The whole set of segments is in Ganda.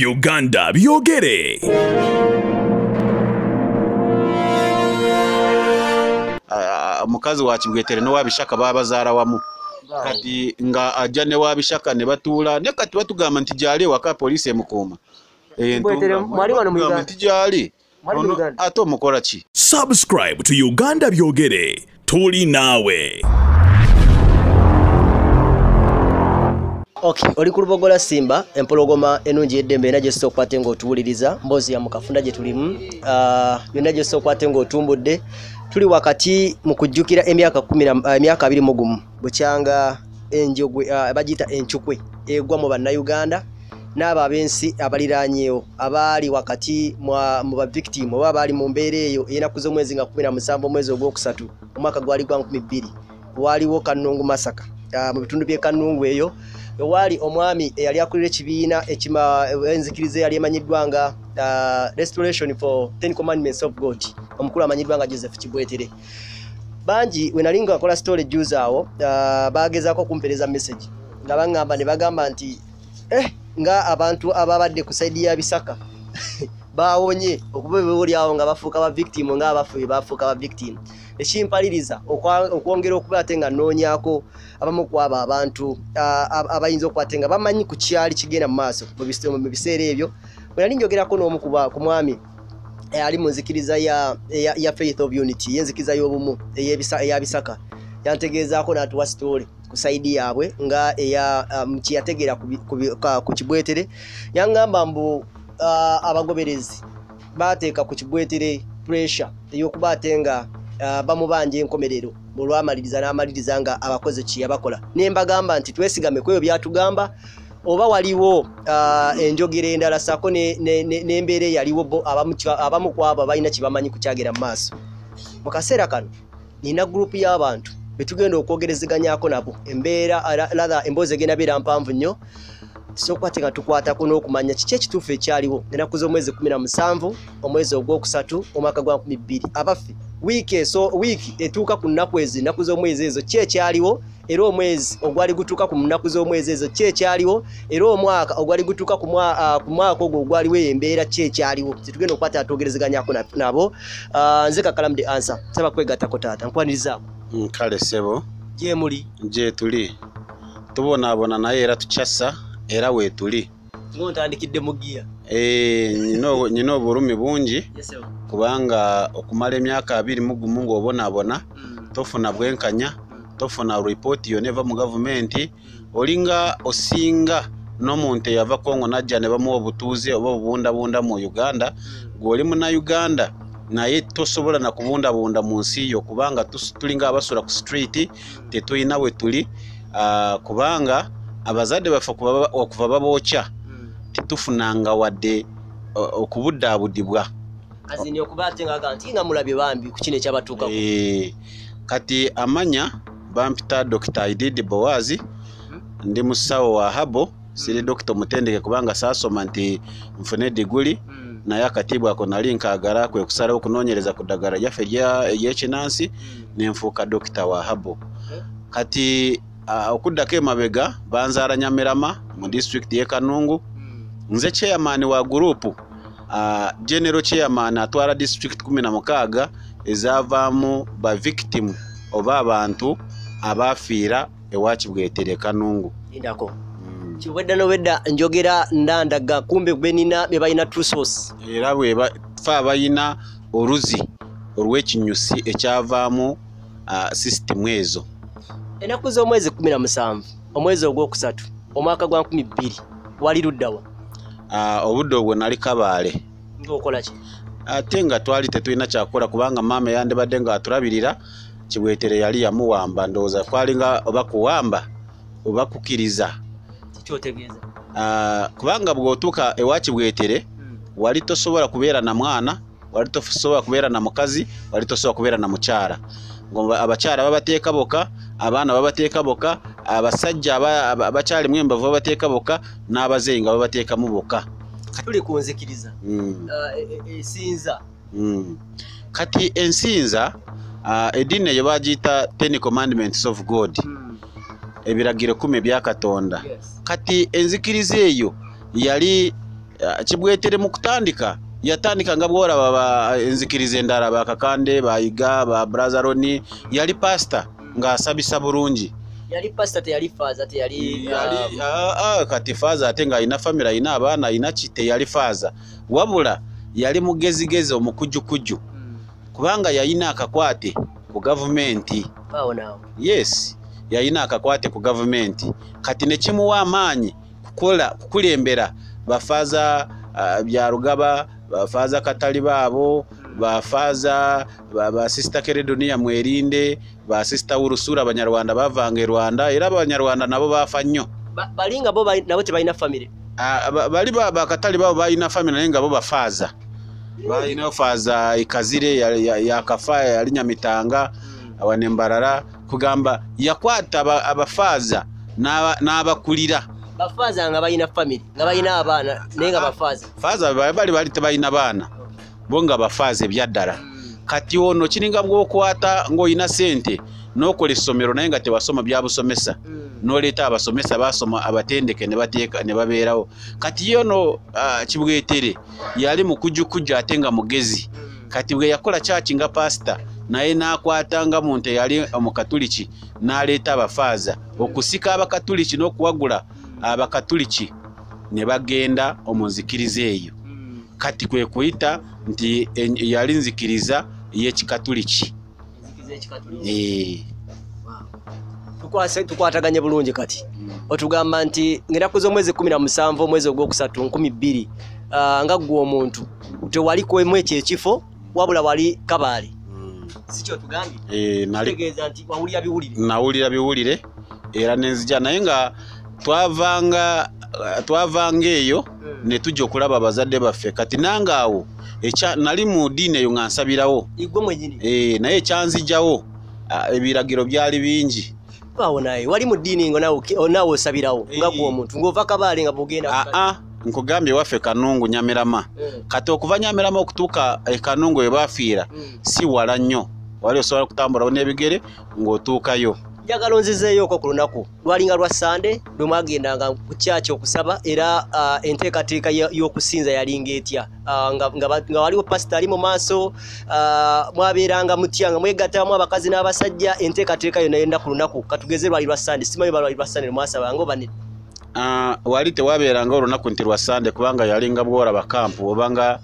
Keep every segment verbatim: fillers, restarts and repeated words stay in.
Uganda byogere. Mukazi wa Kibwetere no wabishaka babazaara wamu kati nga ajja ne wabishaka ne batuula ne kati batugamba nti gyali waka police emukuma Kibwetere mwali wano mu Uganda nti gyali ato mukola ki. Subscribe to Uganda byogere tuli nawe. Okay, oli ku Lubogola Simba empologoma enungi eddembe na gye sokwate ngo tuwuliriza mbozi ya mukafunda gye tulimu ah uh, yonna gye sokwate ngo tumbudde tuli wakati mu kujjukira emyaka kumi na emyaka abiri mu gumu bukyanga enjogwe uh, bagita enchukwe egwa mu banna Uganda n'aba abensi abaliranyeewo abali wakati mu ba victim oba bali mu mbeera eyo enaku z'omwezi nga kumi na musanvu omwezi ogwokusatu omwaka gwali gwa nkumi bbiri waliwo Kanungu masaka uh, mu bitundu bye Kanungu eyo wali omwami eyali akulira ekibiina ekima enzikirize yali emanyiddwa nga uh, Restoration for Ten Commandments of God omukulu amanyiddwa nga Joseph Kibwetere. Banji we nalinga akola story juice awo uh, bagezaako kumpereza message nga bangamba ne bagamba nti eh nga abantu ababadde ku side ya Bisaka bawonye okuba boli awo nga bafuuka ba victim nga abafu bafuuka ba victim ekimpaliriza okwongera okuba atenga noonyako abamu kwaba abantu abayinza okwatenga bamanyi ku kyali kigenda mu maaso mu biseera ebyo bwe nali njogerako n'omu ku mwami ali mu nzikiriza ya, ya, ya Faith of Unity yenzikiriza y'obumu eya Bisaka yantegeezaako n'atuwa story ku saidi yaabwe nga eya um, kiyategeera ku, ku, ku Kibwetere yangamba mbu uh, abagoberezi bateeka ku Kibwetere pressure ey'okuba atenga uh, bamubanja enkomerero mulwamaliriza n'amaliriza nga abakoze ki yabakola nembagamba nti twesigame kweyo byatugamba oba waliwo uh, enjogera endala sako n'embeera ne, ne yaliwo abamu kwabo balina kibamanyi kukyagera mu maaso mu kaseera kano nina group y'abantu betugenda okwogerezeganyako nabo embeera latha emboozi egenda beera mpanvu nnyo sokwate nga tukwatako n'okumanya kiki ekituufu ekyaliwo enaku z'omwezi kumi na musanvu omwezi ogwokusatu omwaka gwa nkumi bbiri abaffe wiiki so wiiki etuuka ku nnaku ezo ennaku z'omwezi ezo ki ekyaliwo era omwezi ogwali gutuuka ku nnaku z'omwezi ezo ki ekyaliwo era omwaka ogwali gutuuka ku mwaka ogwo ogwaliwo embeera ki ekyaliwo tetugenda okukwata twogerezeganyako nabo nze Kakalamu the answer saba kwegattako taata nkwanirizaako kale sebo gye muli gye tuli tubonaabona naye era tukyassa era we tuli ntandikidde mu giya eh nyino nyino obulumi bungi kubanga okumala emyaka abiri mu gumu ng'obonaabona tofuna bwenkanya tofuna report yonna eva mu gavumenti olinga osinga n'omuntu eyava Kongo najja ne bamuwa obutuuze oba obubundabunda mu Uganda gw'oli muna Uganda naye tosobola na kubundabunda mu nsi yo kubanga tulinga abasula ku street tetuyina we tuli uh, kubanga abazadde baffe okuva babookya titufunanga wadde okubudaabudibwa azini okuba atenga ganti nga mulabye bambi ku kino ekyabatuukako eh kati amanya bampita Doctor Ididi Bowazi ndi musawo wa habo siri Doctor Mutendeke kubanga saasoma nti nfune diguli naye akatiibwa ako nali nkaagala kwe kusalawo okunoonyereza ku ddagala lyaffe ery'ekinansi nenfuuka Doctor wa habo kati Uh, okuddako emabega banzaala Nyamirama mu district ye Kanungu nze chairman wa group uh, general chairman atwala district kumi na mukaaga ezavaamu ba victim oba abantu abafiira ewa Kibwetere Kanungu indako mm. Kiwedda no wedda njogera ndandaga kumbe benina be bayina true source era bwe fa bayina oruzi olw'ekinyusi ekyavaamu uh, system ezo enaku z'omwezi kumi na musanvu omwezi ogwokusatu omwaka gwa nkumi bbiri wali luddawa uh, obudde obwo nali Kabaale ng'okola ki ate nga twali tetulina kyakukola kubanga maama yandibadde nga atulabirira Kibwetere yali yamuwamba ndowooza kwalinga oba kuwamba oba kukiriza kyotegeeza uh, kubanga bw'otuuka ewa Kibwetere hmm. wali tosobola kubeera na mwana wali tosobola kubeera na mukazi wali tosobola kubeera na mukyala ngomba abakyala babateeka boka abaana babateeka boka abasajja abakyali mwembavu babateeka boka n'abazeeyi nga babateeka mu boka tuli kunzikiriza mm. uh, ensinza mm. kati ensinza uh, eddiini eyo bagiyita Ten Commandments of God mm. ebiragiro kumi bya Katonda yes. Kati enzikiriza eyo yali Kibwetere mu kutandika yatandika nga bwora baba enzikirize endala bakakande bayiga ba Brazaroni yali pastor nga asabisa bulungi yali pastor teyali faza teyali yali ah ah kati faza ate nga ina family ina abana ina kite yali faza wabula yali mugezigeze omukujjukuju kubanga yayina akakwate ku government baona yes yayina akakwate ku government kati ne kimuwa amaanyi kukola kukulembera bafaza uh, bya rugaba bafaza katali babo bafaza ba sister Keredonia Mwerinde ba sister Urusura abanyarwanda bavange Rwanda era abanyarwanda nabo bafanyo ba, balinga bo nabo tebalina family uh, bali ba katali babo balina family nenga bo bafaza balina faza ikazire ya, ya, ya kafaya yali Nyamitanga mm. awanembarara kugamba yakwata abafaza n'abakulira bafaza nga bayina family nga bayina abana nenga bafaza faza bali bali tebayina bana bonga bafaze byaddala kati ono kiringa bwokwata ngoyina sente nokola essomero naye nga tewasoma byabusomesa noleta abasomesa basoma abatendeke ne bateeka ne babeerawo kati yono uh, Kibwetere yali mukujukujja atenga mugezi kati bwe yakola church nga pastor naye nakwatanga muntu yali omukatuliki naleta abafaza okusika abakatuliki n'okuwagula abakatuliki ne bagenda omunzikirize eyo kati kwe kuyita nti yali nzikiriza y'ekikatuliki eh tukwase tukwataganye bulungi kati otugamba nti ngenda kuzo mwezi kumi na musanvu mwezi ogwokusatu nkumi bbiri uh, nga gwo omuntu tewali kwemu ekifo wabula wali Kabale sicho tugambi eh nali tegeza nti wawulira biwulire nawulira biwulire era nenzija naye nga twavanga twavanga eyo hmm. ne tujja okulaba abazadde baffe kati nanga awo echa nali mu dine yo ngansabirawo igwe mwenyini eh naye kyanzijawo ebiragiro byali bingi bawonaye wali mu dine ngo nawo nawo osabirawo nga gwo omuntu ngova Kabale nga bugenda a a nkugambye waffe Kanungu Nyamirama hmm. kati okuva Nyamirama okutuuka e Kanungu ebafiira hmm. si wala nnyo wali osobola kutambula n'ebigere ng'otuukayo njagala onzizeeyo ko ku lunaku lwalinga lwa Sande lwe mwagendanga ku kyaki okusaba era uh, enteekateeka y'okusinza yalinga etya uh, nga, nga, nga waliwo pasita ali mu maaso uh, mwabeeranga mutya nga mwegattamu abakazi n'abasajja enteekateeka yonna yenda ku lunaku katugeze lwali lwa Sande simanyi balwali lwa Sande mwasaba ngo bane uh, wali tewabeeranga olunaku nti lwa Sande kubanga yalinga bwora bakampu obanga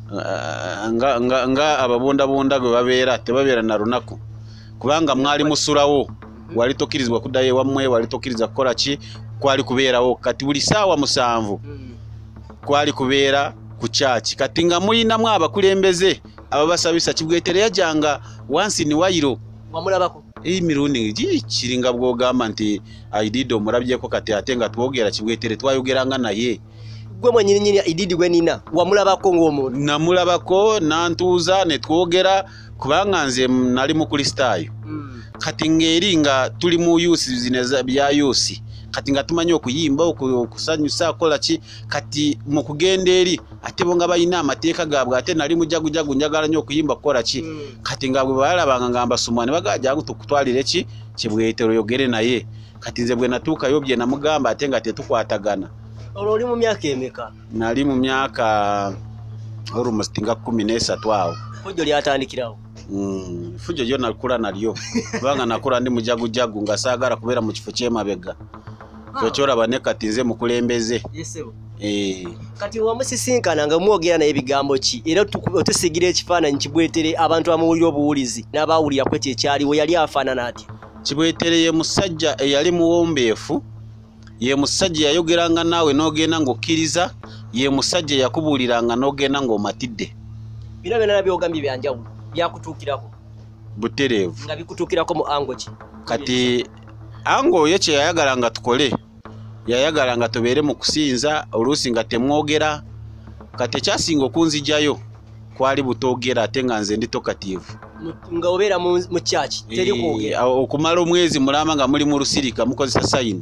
uh, nga, nga, nga ababundabunda gwe babeera tebabeera na lunaku kubanga mwali musulawo wali tokirizwa kudaye wamwe wali tokiriza kukola ki kwali kubeerawo kati buli saawa musanvu kwali kubeera ku church kati nga mulinamu abakulembeze ababasabisa Kibwetere yajanga wansi ni wayiro wamulabako ei mirundi gi kiringa bwogamba nti aidido omulabyeko kati ate nga twogera Kibwetere twayogeranga naye gwe mwenyini nyini ididi gwe nina wamulabako ng'omuntu namulabako nantuuza ne twogera kubanga nze nali mu Kristaayo mm. kati ngeri nga tuli mu yusi zineza bya yusi kati nga tumanyi okuyimba okusanyusa kola ki kati mu kugenda eri ate bonga bayina amateeka gaabwe ate nali mujagu jagu njagala nnyo okuyimba kola ki mm. kati nga bwe balabanga ngamba sumwane bagaja tukutwalire ki Kibwetere yogere naye kati nze bwe natuuka yobye namugamba ate nga tetukwatagana oli mu myaka emeka nali mu myaka almost nga kumi n'esatu awo fujo lyatandikirawo mm fujo yo nakula nalyo banga nakula ndi mujagu jagu nga saagala kubeera mu kifo ky'emabega kyokyola bane kati nze mukulembeze yesebo eh kati wamusisinkana nga mwogera naye bigambo ki era otusigira ekifaananyi Kibwetere abantu amuwulira obuwulizi n'abawulira kwe kyekyaliwo yali afaanana ati Kibwetere ye musajja eyali muwombeefu ye musajja yayogeranga naawe n'ogenda ng'okkiriza ye musajja yakubuliranga n'ogenda ng'omatidde bino byonna nabyogambye byanjawulo byakutuukirako butereevu nga bikutuukirako mu ango ki kati ango ye kye yayagalanga tukole yayagalanga tubeere mu kusinza oluusi nga temwogera kati ekyasinga okunzijayo kwali butoogera ate nga nze ndi tokatiivu nga obeera mu kyaki teri kwogera okumala omwezi mulama nga muli mu lusirika mukozesa sayini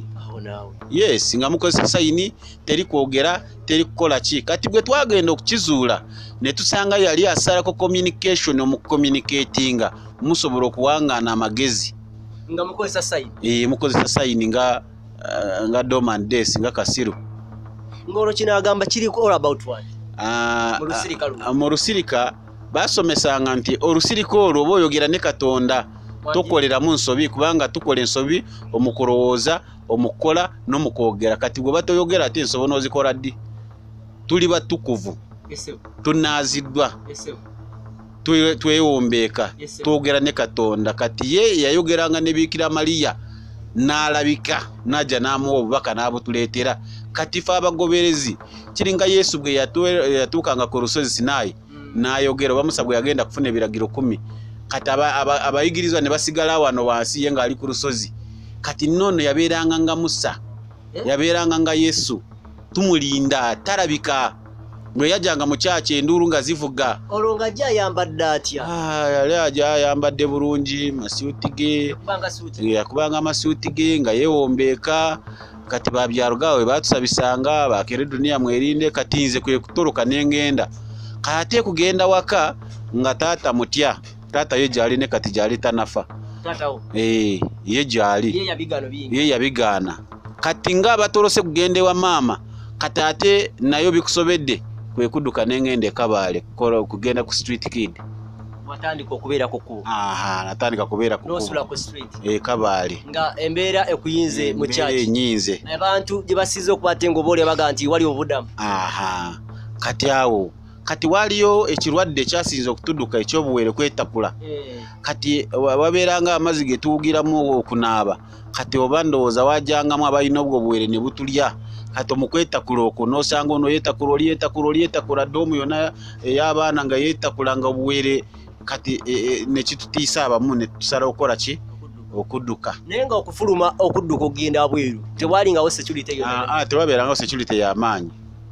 yes nga mukozesa sayini teri kwogera teri kukola ki kati bwe twagenda okukizuula ne tusanga yali asalako communication omu communicatinga musobola okuwangana amagezi nga mukozesa sayini eh mukozesa sayini nga uh, nga Doman Des nga Kasiru ngoro kinagamba kiri all about what ah mu lusirika luno mu lusirika basomesanga nti olusirika olwo boyogera ne Katonda tukolera mu nsobi kubanga tukola ensobi omukorooza omukola n'omukogera kati gwe batoyogera ati ensobo nozikola ddi tuli batukuvu tunaziddwa twewombeka twogera ne Katonda kati ye yayogeranga ne Bikira Maria n'alabika naja n'amuwa obubaka n'abutuleetera kati fe abagoberezi kiringa Yesu bwe yatuukanga ku lusozi Sinai n'ayogera bamusa bwe yagenda kufuna ebiragiro kumi kati abayigirizwa ne basigala wano wansi ye ng'ali ku lusozi kati nnono yabeeranga nga Musa yabeeranga nga Yesu tumulinda tarabika bwe yajanga mu kyaki enduulu nga zivuga olwo nga ajja ayambadde atya yali ajja ayambadde bulungi masuuti ge yakubanga amasuuti ge nga yeewombeeka kati babyalo gawe batusabisanga bakere dunia mwerinde kati nze kwe kutoroka n'engenda kati kugenda waka nga taata mutya taata ye gyali ne kati gyali tanafa taatawo eh ye gyali ye yabigano bingi ye yabigaana kati nga batorose kugende wa mama kati ate nayo bikusobedde kwe kuduka n'engende Kabale kugenda ku street kid watandika okubeera ku kubo aha natandika kubeera ku kubo nosula ku street eh Kabale nga embeera ekuyinze mu kyaki nyinze abantu gye basize okukwata engobole baga nti wali obudamu aha kati awo kati waliyo ekirwadde kyasinze okutuduka ekyobuwere kwetakula eh kati wabeeranga amazzi ge tuwugiramu okunaaba kati oba ndowooza wajangamu abalina obwo buwere ne butulya kati omukwetakula okwo n'osanga ono yeetakula oli yeetakula oli yeetakula doomu yonna ey'abaana nga yeetakula nga obuwere kati ne kitutiisa abamu ne tusala okukola ki okudduka naye nga okufuluma okudduka okugenda abweru tewalingawo security yonna tewabeerangawo security y'amaanyi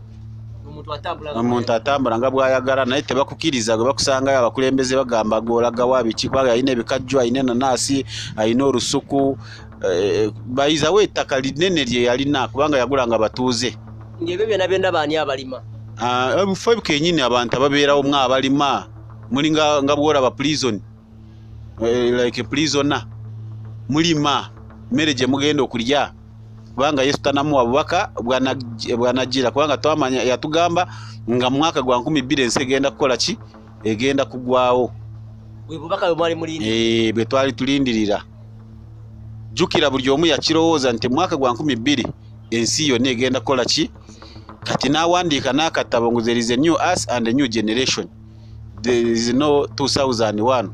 omuntu atambula nga bw'ayagala naye tebakukiriza gwe bakusangayo abakulembeze bagamba golaga wabiki kubanga alina ebikajjo alina enanasi alina olusuku bayizawo ettaka linene lye yalina kubanga yagulanga batuuze ng'ebyo byonna byonna baani abalima ebifo kenyini abantu ababeerawo mwe abalima muli nga bwolaba prison like prisoner mulima mmere gye mugenda okulya kubanga Yesu tanamuwa abubaka bwanagira kubanga twamanya yatugamba nga mu mwaka gwa nkumi bbiri ensi egenda kukola ki egenda kugwawo bwe bubaka bwe mwali mulindi eh bwe twali tulindirira jukira buli omu yakirowooza nti mwaka gwa nkumi bbiri ensi yonna egenda kukola ki kati n'awandiika n'akatabo ngu there is a new us and a new generation there is no two thousand one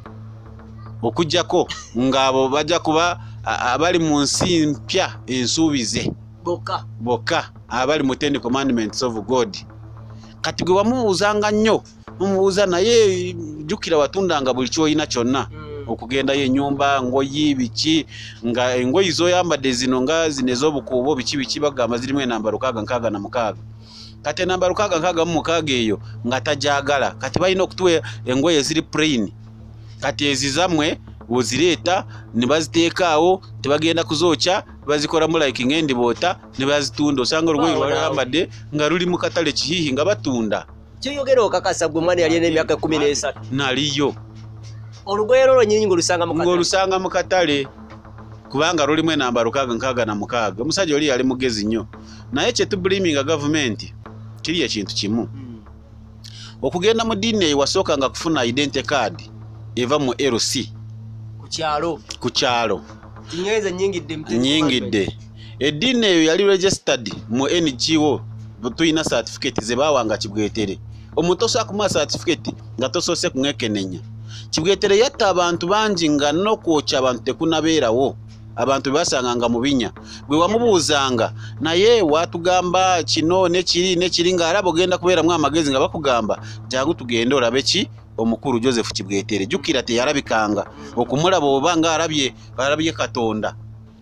okujjako ng'abo bajja kuba abali mu nsi mpya ensuubize boka boka abali mu ten commandments of God kati gwe wamubuuzanga nnyo mumubuuza naye jukira watundanga buli kyoyina kyonna mm. okugenda ye nyumba ngoyi biki nga engoyi zoyambadde zino nga zine ez'obukuubo biki biki bagamba zirimu enamba lukaaga nkaaga na mukaaga kati enamba lukaaga nkaaga mu mukaaga eyo nga tajagala kati balina okutuwa engoyi eziri plain kati ezizamwe wozireeta ne baziteekaawo tebagenda kuzookya bazikoramu like ngendi boota ne bazitunda osanga olugoye lwayambadde nga luli mu katale kihihi nga batunda kiyogera okakasa gwe mwana yali n'emyaka kumi n'esatu naliyo olugoye lwo nyinyi ngolusanga mu katale ngolusanga mu katale kubanga lulimu enamba lukaaga nkaaga na mukaaga omusajja oli yali mugezi nnyo naye kye tubulaminga gavumenti kiri ekintu kimu hmm. okugenda mu ddiini eyo wasookanga kufuna identity card eva mu L C Kuchalo. Kuchalo. Nyingeze nyingide mtini. Nyingide. Edine eyo yali registered mu N G O tuyina certificate zebawanga Kibwetere. Omuntu osakuma certificate nga tosose kungekenenya. Kibwetere yatta abantu bangi nga nokwocha abantu tekunabeerawo. Abantu basanganga mu binya. Bwe wamubuuzanga naye watugamba kino ne kiri ne kiri nga arabo genda kubeera mu amagezi nga bakugamba jangu tugende olabe ki omukuru Joseph Kibwetere jukira te yarabikanga okumulaba obanga arabye arabye Katonda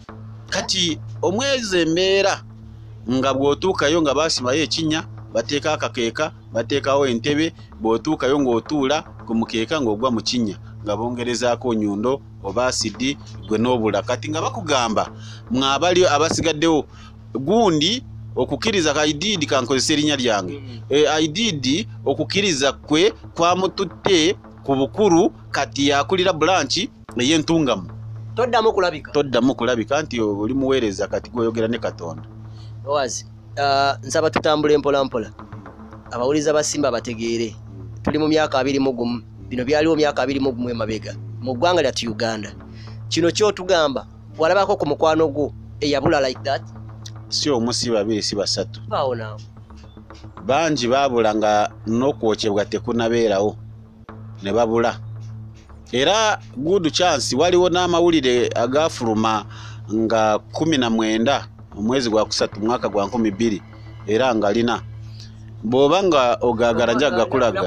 kati omwezi embeera nga bwotuukayo nga basimayo ekinya bateeka akakeeka bateekawo entebe bwotuukayo ng'otuula ku mukeeka ng'ogwa mu kinya nga bongerezaako nyundo oba asidi gwe n'obula kati nga bakugamba mwabali abasigaddewo gundi okukiriza ka I D D kankozesa erinnya lyange mm. e, I D D okukiriza kwe kwa mututte ku bukuru kati yakulira branch ey'entungamu toddamu kulabika toddamu kulabika nti oli muweereza kati goyogera ne Katonda owazi uh, nsaba tutambule mpola mpola abawuliza basimba bategeere tuli mu myaka abiri mu gumu bino byaliwo myaka abiri mu gumu emabega mu ggwanga lya Uganda kino kyo tugamba walabako ku mukwano gwo eyabula like that si omusi babiri si basatu baona banji babula nga n'okwokebwa tekunabeerawo ne babula era good chance waliwo n'amawulire agafuluma nga kumi na mwenda omwezi gwa kusatu mwaka gwa nkumi bbiri era nga lina bwoba nga ogagala njaga kulaga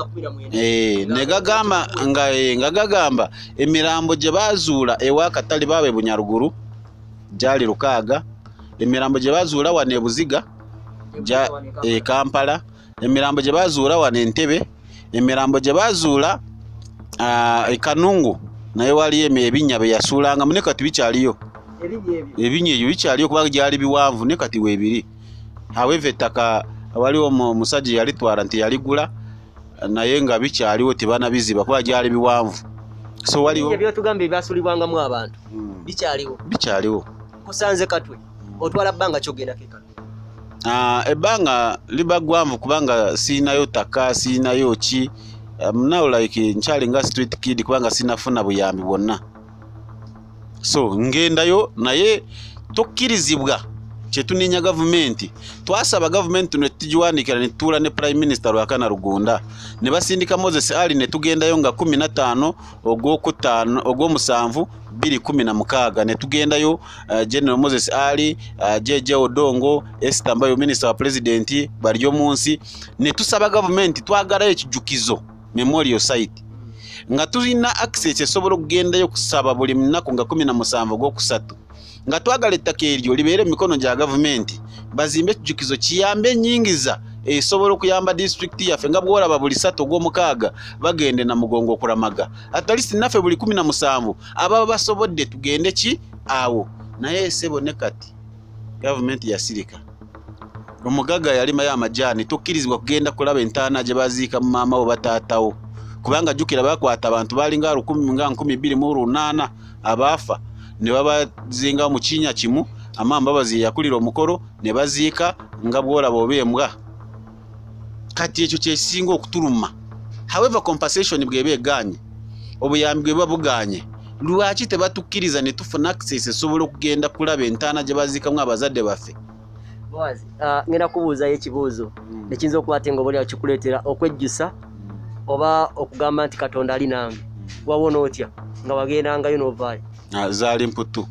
eh negagamba nga e, nga gagamba emirambo gye bazuula ewa Katali bawe Bunyaruguru jali Lukaaga emirambo gye bazuula wane Buziga ja e, Kampala emirambo gye bazuula wane Entebbe emirambo gye bazuula e, Kanungu naye wali ebinya bye yasuulanga mune kati bikyaliyo ebinya ebyo bikyaliyo kuba gyali biwanvu ne kati weebiri however taka waliwo musajja yalitwala nti yaligula naye nga bikyaliwo tibana biziba kuba gyali biwanvu so waliwo ebyo tugambe byasulibwanga mu abantu bikyaliwo bikyaliwo kusanze katwe otwala bbanga kyogenda keka ah ebbanga libagwanvu kubanga sinayo taka sinayo ki um, now like nchali nga street kid kubanga sinafuna buyambi bwonna so ngendayo naye tokkirizibwa kyetuninya government twasaba government ne tujiwanikira ne tula ne prime minister Lwakana Rugunda ne basindika Moses Ali ne tugendayo nga kumi na ttaano ogwo kutaano ogwo musanvu bbiri kumi na mukaaga ne tugendayo uh, General Moses Ali uh, J J Odongo Esther Mbayo minister wa president baliyo munsi ne tusaba government twagala ekijukizo memorial site nga tulina access esobola okugendayo kusaba buli mnaku nga kumi na musanvu ogwo kusatu nga twagala ettaka eryo libeere mikono gya government bazimbe ekijukizo kiyambe nyingiza esobola okuyamba district yaffe nga bwolaba buli satu ogw'omukaaga bagende na mugongo okulamaga at least naffe buli kumi na musanvu ababa basobodde tugende ki awo naye sebo ne kati government yasirika omugaga yalima y'amajaani tokkirizibwa kugenda kulaba entaana gye baziika mu maama wo bataatawo kubanga jukira bakwata abantu balinga lukumi nga nkumi bbiri mu lunaana abaafa ne babazinga mu kinya kimu amamba bazi yakulira omukoro ne baziika nga bwolaba obembwa kati ekyo kyesinga okutuluma however compensation bwebe eganye obuyambi bwe babuganye lwaki tebatukkiriza ne tufuna access esobola okugenda kulaba entaana gye baziikamu abazadde baffe Boazi uh, ngenda kubuuzayo ekibuuzo mm. nekiyinza okuba te nga obalyawo kikuleetera okwejjusa oba okugamba nti Katonda ali nange wawona otya nga wagendangayo n'ovaayo zaali mputu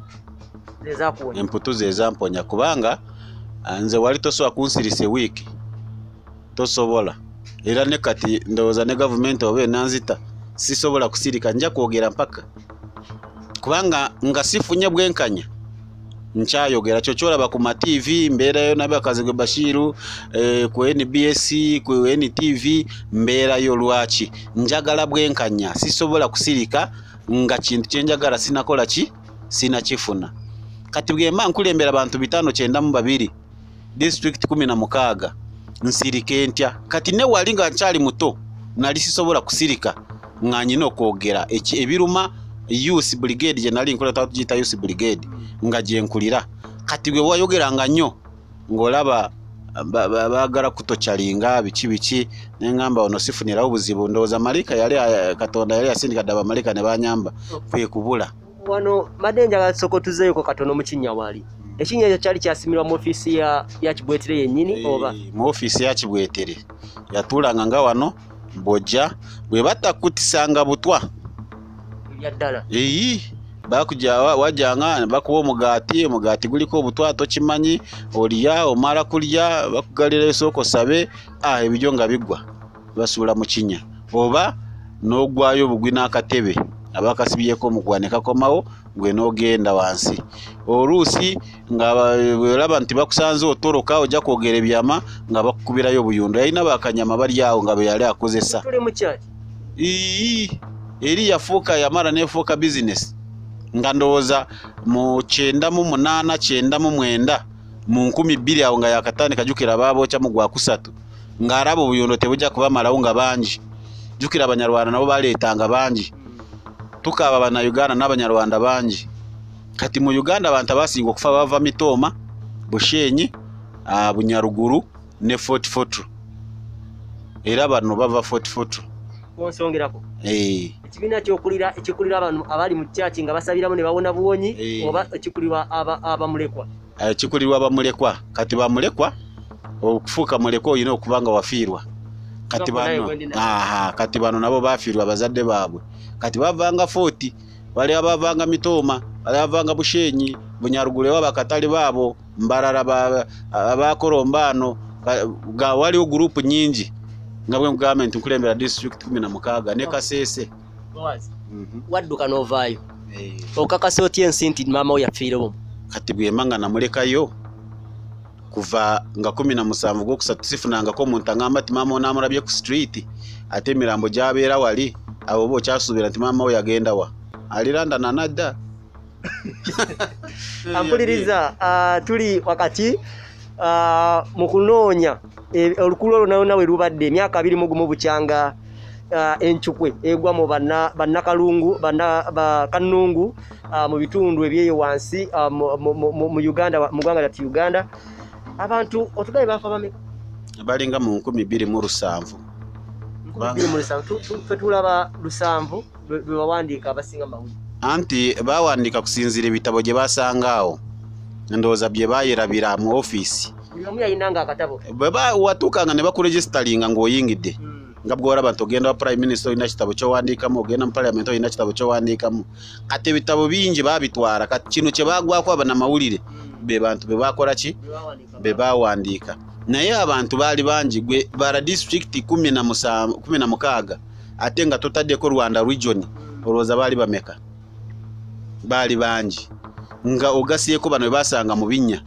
emputu ze zamponya kubanga nze wali tosobola kunsirisa wiiki tosobola era ne kati ndowooza ne government oba enanzita sisobola kusirika nja kwogera mpaka kubanga nga sifunye bwenkanya nkyayogera kyo kyolaba ku ma T V mbeerayo nabakazigwe Bashiru eh, ku N B S ku N T V mbeerayo lwaki njagala bwenkanya sisobola kusirika nga kintu kyenjagala sinakola ki sina kifuna kati bwemba nkulembera abantu bitano kyenda mu babiri district kumi na mukaaga nsirike ntya kati ne wali nga nkyali muto nali sisobola kusirika nganyina okwogera ebiruma youth brigade je nali nkola tatujita youth brigade nga je nkulira kati gwe wayogera nga nnyo ngolaba bagala kutochalinga bichi bichi nengamba ono sifunira obuzibu ndoza malika yali Katonda yali asindika daba malika ne banyamba kwe kubula wano madenja gasokotuzeyo ko katono mu Kinyawali ekinya ekyo kyali kyasimirwa mu office ya ya Kibwetere yennyini oba mu office ya Kibwetere yatulanga nga wano bojja bwe batakutisanga butwa yaddala eyi bakuja wajanga bakuwa omugati omugati guliko obutwato kimanyi oliya omala kulya bakugalira esoko sabe ah ebijo nga bigwa basula mu kinya oba n'ogwayo bugwi n'akatebe abakasibiyeko mugwaneka komawo gwe n'ogenda wansi oluusi nga balaba nti bakusanze otoroka ojja kwogera ebyama nga bakukubirayo obuyundo yalina bakanyama bali awo nga bwe yali akozesa tuli mu kyaki ii eri yafuuka yamala nefuuka business nga ndowooza mu kyenda mu munaana kyenda mu mwenda mu nkumi bbiri awo nga yakatandika jukira baabokya mu gwa kusatu ng'araba obuyundo tebujja kubamalawo nga bangi jukira abanyarwanda nabo baleetanga bangi tukaaba Bannayuganda n'Abanyarwanda bangi kati mu Uganda abantu abasinga okufa bava Mitooma Bushenyi uh, Bunyaruguru ne Fort Fort. Era bano bava Fort Fort. Wonsongerako. Eh. Ekibiina kyokulira ekikulira abantu abali mu church nga basabiramu ne bawona buwonyi e. oba ekikulirwa aba abamulekwa. Ekikulirwa abamulekwa kati bamulekwa okufuuka mulekwa oyina okubanga wafiirwa. Kati bano aha kati bano nabo bafiirwa bazadde baabwe. Kati bavanga Fort, bali abavanga Mitoma, bali abavanga Bushenyi, Bunyaruguru wa bakatali baabo, Mbarara ba abakorombano ga wali group nyingi. Ngabwe mu government nkulembera district kumi na mukaaga ne Kasese. Wazi. Mhm. Wadduka novaayo. Eh. Okakasa otye nsinti mama we yafiiremo. Kati bwe manga namulekayo kuva nga kumi na musanvu go kusatu sifunanga ko muntu angamba ati mama onamurabye ku street ate mirambo jabeera wali abo bo kyasubira ati mama we yagenda wa aliranda nanadda. Ampuliriza uh, tuli wakati uh, mu kunoonya olukulo nayo nawe lubadde emyaka abiri mu gumu bukyanga uh, enchukwe egwa mu banna banna kalungu banna ba Kanungu uh, mu bitundu ebyeyo wansi uh, mu, mu, mu, mu Uganda mu Gwanga lya Uganda abantu otugaye bafa bameka balinga mu nkumi bbiri mu lusanvu bbiri mu lusanvu tutulaba lusanvu lwe bawandika abasinga mawuli anti bawandika kusinzira ebitabo gye basangaawo ndowooza bye bayerabira mu office Yamu yayinanga akatabo. Baba watukanga ne bakuregisteringa ng'oyingidde. Mm. Nga bwora abantu ogenda wa prime minister ina kitabo kyo wandikamu ogenda mu parliament ina kitabo kyo wandikamu. Kati bitabo bingi babitwara kati kino kye bagwako abana mawulire. Mm. Be bantu be bakola ki? Be bawandika. Naye abantu bali bangi gwe bara district kumi na mukaaga ate nga totaddeko Rwanda region. Mm. Olowooza bali bameka. Bali bangi. Nga ogasiyeko bano basanga mu binnya.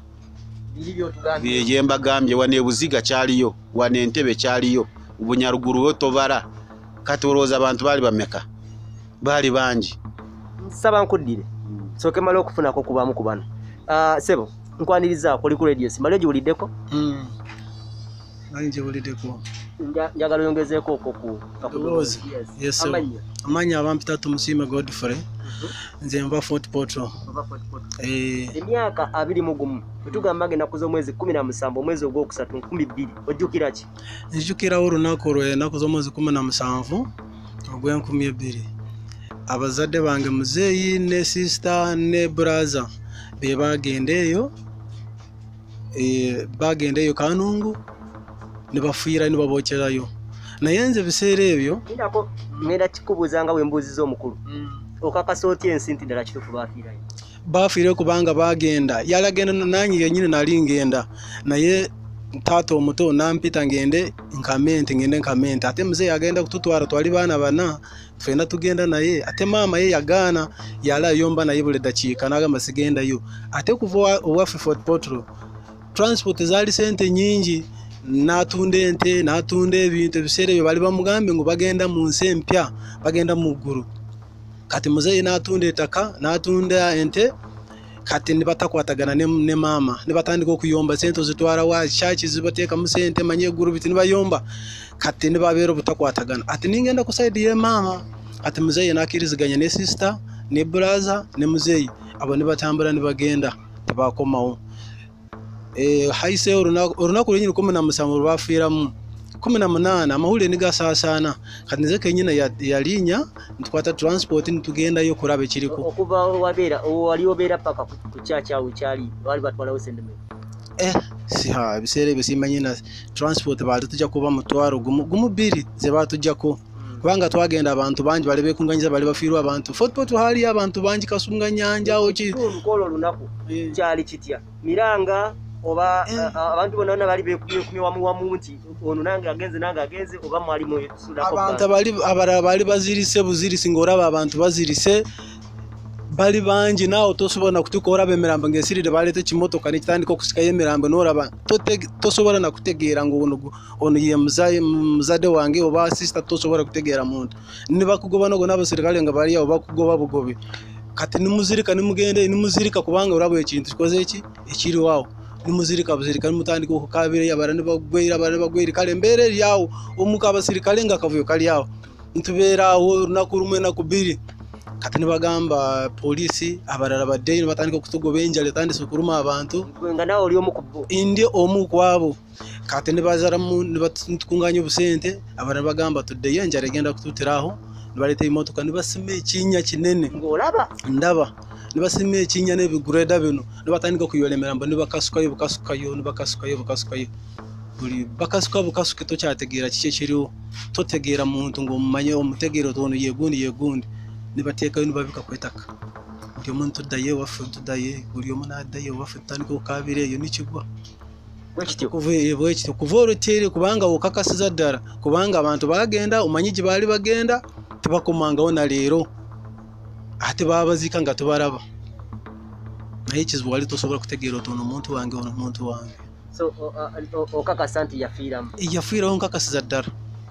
Yemba gambye wane buziga kyaliyo wane Entebe kyaliyo Bunyaruguru otovara kati olowooza abantu bali bameka bali bangi saba nkuddire soke malo okufunako kubamu kubano uh, sebo nkwaniriza kuli ku radio simale giwuliddeko mm. nali giwuliddeko njagala yongezeeko okwo ku yes, yes amanya amanya abampitatu Musime Godfrey nze mva Fort Portal eh emyaka abiri mu gumu tutugamba genda kuzo mwezi kumi na musanvu mwezi ogwokusatu nkumi bbiri ojjukira ki njukira olunaku lwe nakuzo mwezi kumi na musanvu ogw'enkumi ebbiri abazadde bange muzeeyi ne sister ne brother be bagenda eyo eh bagenda eyo Kanungu ne bafiira ne babokyerayo naye nze biseera ebyo ndako ngenda kikubuuzanga we mbuuzi z'omukulu mm. Okakasa otye ensinti ddala kituufu bafiirayo bafiire kubanga bagenda yalagenda nanyi yennyini nali ngenda naye taata omuto nampita ngende nkamente ngende nkamente ate muzeeyi agenda kututwala twali baana bana ffenna tugenda naye ate maama ye yagaana yala yomba naye buli dakiika n'agamba sigendayo ate kuva owaffe Fort Portal transport zaali sente nyingi natunda ente natunda ebintu ebiseera ebyo bali bamugambe ngo bagenda mu nsi empya bagenda mu ggulu kati muzeeyi natunda ettaka natunda ente kati ne batakwatagana ne, ne mama ne batandika okuyomba sente zitwala wa church zibateeka mu sente manye guru biti ne bayomba kati ne babeera butakwatagana ati ningenda ku side ye mama ati muzeeyi nakiriziganya ne sister ne brother ne muzeeyi abo ne batambula ne bagenda tebakomawo eh haise orunaku lwenyini kumi na musanvu bafiiramu kumi na munana amawulire nigasaasana kati nze kenyina yalinya ntukwata transport nitugenda yo kurabe kiriko okuva wabeera wali obeera paka ku chacha ukyali wali batwala wesendeme eh si ha biseere bisimanyina transport baali tujja kuba mutwaro gumu gumu biri ze batujjako kubanga twagenda abantu bangi bali bekunganyiza bali bafiirwa abantu Fort Portal hali abantu bangi kasunga nyanja oki nkolo lunaku kyali kitya miranga oba abantu bonna bali bekumye wamu wamu nti ono nange agenze nange agenze oba mwali mu sudako abantu bali abara bali bazirise buzirise ngoraba abantu bazirise bali bangi nawo tosobona kutukora bemerambo ngesiride balete kimotoka nikitandika okusika yemerambo noraba tosobona na kutegeera ngo ono ono ye muzaye muzade wange oba sister tosobora kutegeera muntu niba kugoba no nabo sirikale nga bali oba kugoba bugobe kati nimuzirika nimugende nimuzirika kubanga urabo ekintu kikoze eki ekiri wawo nimuzirika abasirikale mutandika okukabira yabarane bagweira abarane bagweira kale mbere yawo omuka abasirikale nga kavuyo kali yawo ntubera awo nakurumwe nakubiri kati nibagamba polisi abarara badde batandika kutugoba enjale tandise kuruma abantu Gwenga nawe oli omu kubbo indi omu kwabo kati nibazaramu nibatukunganya obusente abarara bagamba tudde enjale genda kututiraho nibaleta imotoka nibasime ekinya kinene ngolaba ndaba nibasime ekinya nebigureda bino nibatandika kuyolemera mbo nibakasukayo bukasukayo nibakasukayo bukasukayo buli bakasuka bukasuka to kyategeera kike kiriwo totegeera muntu ngo mumanye omutegeero tono yegundi yegundi nibateka nibabika kwetaka ndi omuntu daye wafu tudaye buli omuntu adaye wafu tandika okabire eyo nikigwa wekityo kuvuye bwekityo kuvoro tere kubanga okakasiza ddala kubanga abantu bagenda umanyiji bali bagenda tibakomangaho na leero ate babazika nga tubaraba naye kizwa wali tosobola kutegeera tono omuntu wange ono omuntu wange so okakasa nti yafiiramu yafiiraho nkakasiza ddala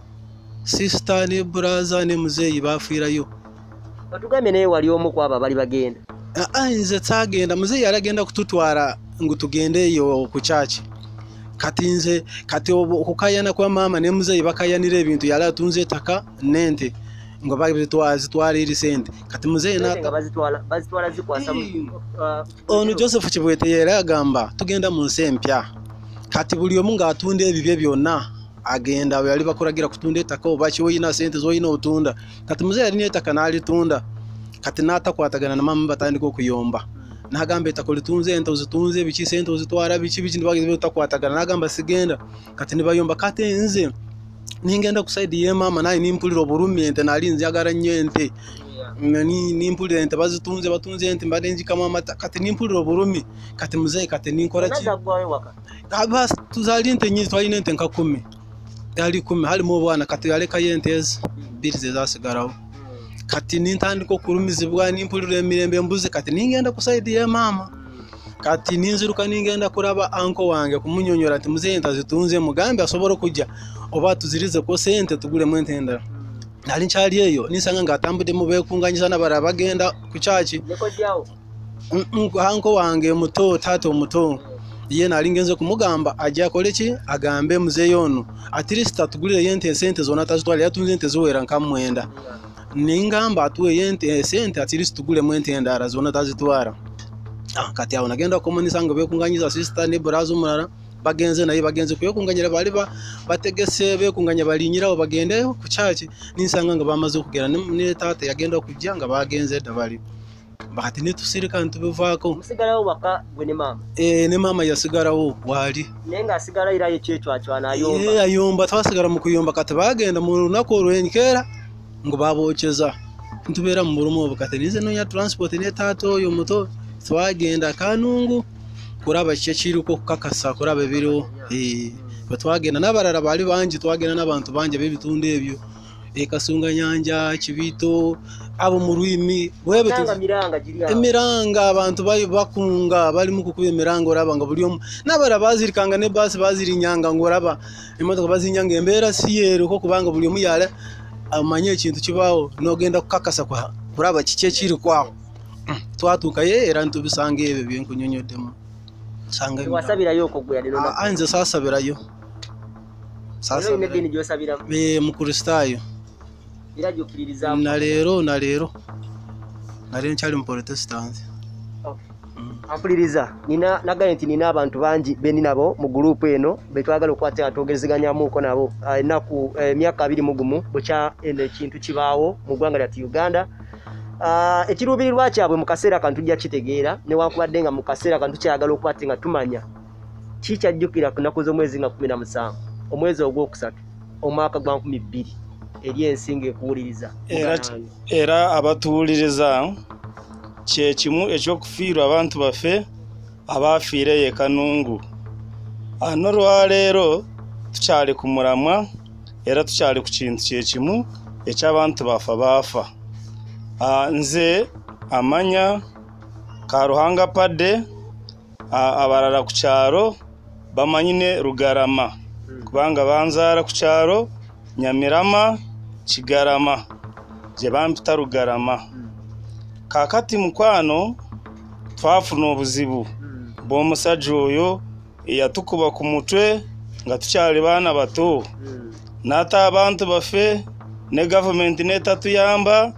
sister ne brother ne muzeeyi bafiirayo batugambe naye wali omu kwabo bali bagenda aa nze tagenda muzeeyi aragenda kututwara ngu tugendeyo ku church kati nze kati okukayana kwa mama ne muzeeyi bakayanira ebintu yali atunze ettaka nente ngo bazitwala eri sente kati muzeeyi nga bazitwala bazitwala zikwasa ono Joseph Kibwetere yali agamba tugenda mu nsi empya kati buli omu ng'atunda ebibye byonna agenda yali bakuragira kutunda ettaka oba kiwoyina sente zoyina otunda kati muzeeyi yalina ettaka n'alitunda kati n'atakwatagana na mama batandika okuyomba n'agamba ettaka litunze ente ozitunze biki sente ozitwara biki biki nibatakwatagana n'agamba sigenda kati nibayomba kati nze ningenda kusaidi ye mama naye nimpulira oburumi ente nali nzagara nnyo ente ni nimpulira ente bazitunze batunze ente mbade njikama amata kati nimpulira oburumi kati muzeeyi kati ninkora ki abas tuzali ente nyingi twalina ente nka kumi yali kumi halimo obwana kati yaleka yente ezi biri zezasigarawo kati nintandika okurumizibwa nimpulira emirembe embuzi kati ningenda kusaidi ye mama kati ninziruka ningenda kuraba anko wange kumunyonyora ati muzeeyi ente zitunze mugambe asobora kujja oba tuzirize ko sente tugule mwente endala nali nkyali eyo nisanga ngatambude mu bekunganyisa n'abara bagenda ku chachi anko wange muto tato muto ye nali ngenze kumugamba ajja akole ki agambe muzeeyi ono at least atugulire yente sente zona tazitwala yatunze ente ziwera nkamwenda ningamba atuwe yente sente at least tugule mwente endala zona tazitwara ah kati awo nagenda komunisa ngo bekunganyisa sister ne brazo mulala bagenze naye bagenze kuyokunganyira bali bategese bekunganya balinyiraho bagendeyo ku chachi ninsanga nga bamaze kugera ne tate yagenda kujja nga bagenze dabali bakati nitusirika ntubivako musigarawo waka gwe ne mama eh ne mama yasigarawo wali nenga asigara ira yechecho achwana ayomba eh ayomba twasigara mu kuyomba kati bagenda mu runako olwenkera ngo babocheza ntubera mu murumo bakati nize no ya transport ne tato yo muto twagenda Kanungu kuraba kye ko kukakasa kuraba biro eh batwagenda nabarara bali banji twagenda nabantu banje bebitunde ebyo ekasunga nyanja kibito abo mu rwimi webe miranga jiriya emiranga abantu bayi bakunga bali mu kukuba emiranga oraba nga buli omu nabara bazirikanga ne basi baziri nyanga ngoraba imodoka bazinyanga embera siyero ko kubanga buli omu yale amanye ikintu kibaho nogenda kukakasa kwa kuraba kike kiri kwaho twatuka ye era ntubisanga ebe byenkunyonyodemo sanga wasabira yoko gwe yali nona anze sasabira yo sasa ine dini jo sabira be mukristayo irajo kiririza na lero na lero na lero cyali mu protestant okay ampuliriza nina nagaye nti nina abantu banji beni nabo mu group eno betwagala okwate atogeziganya muko nabo enaku emyaka abiri mugumu bucha ene kintu kibawo mu Gwanga lya Uganda. Ah uh, ekirubirirwa kyabwe mu kaseera kantujja kitegeera ne wakubadde nga mu kaseera kantu kyagala okwate nga tumanya kikyajjukira kunakozo mwezi nga kumi na musanvu omwezi ogwokusatu omwaka gwa nkumi bbiri eri ensinge kuwuliriza era, era abatuwuliriza kye kimu ekyokufiirwa abantu bafe abafiire ye Kanungu ano lwaleero tukyali ku muramwa era tukyali ku kintu kye kimu eky'abantu bafa baafa. Uh, nze amanya Karuhanga padde uh, abarara ku kyaro bamanyine Rugarama hmm. kubanga banzara ku kyaro Nyamirama Kigarama je bampita Rugarama hmm. kakati mukwano twafuna obuzibu hmm. bw'omusajja oyo yatukuba ku mutwe nga tukyali baana bato hmm. nata abantu bafe ne government netatuyamba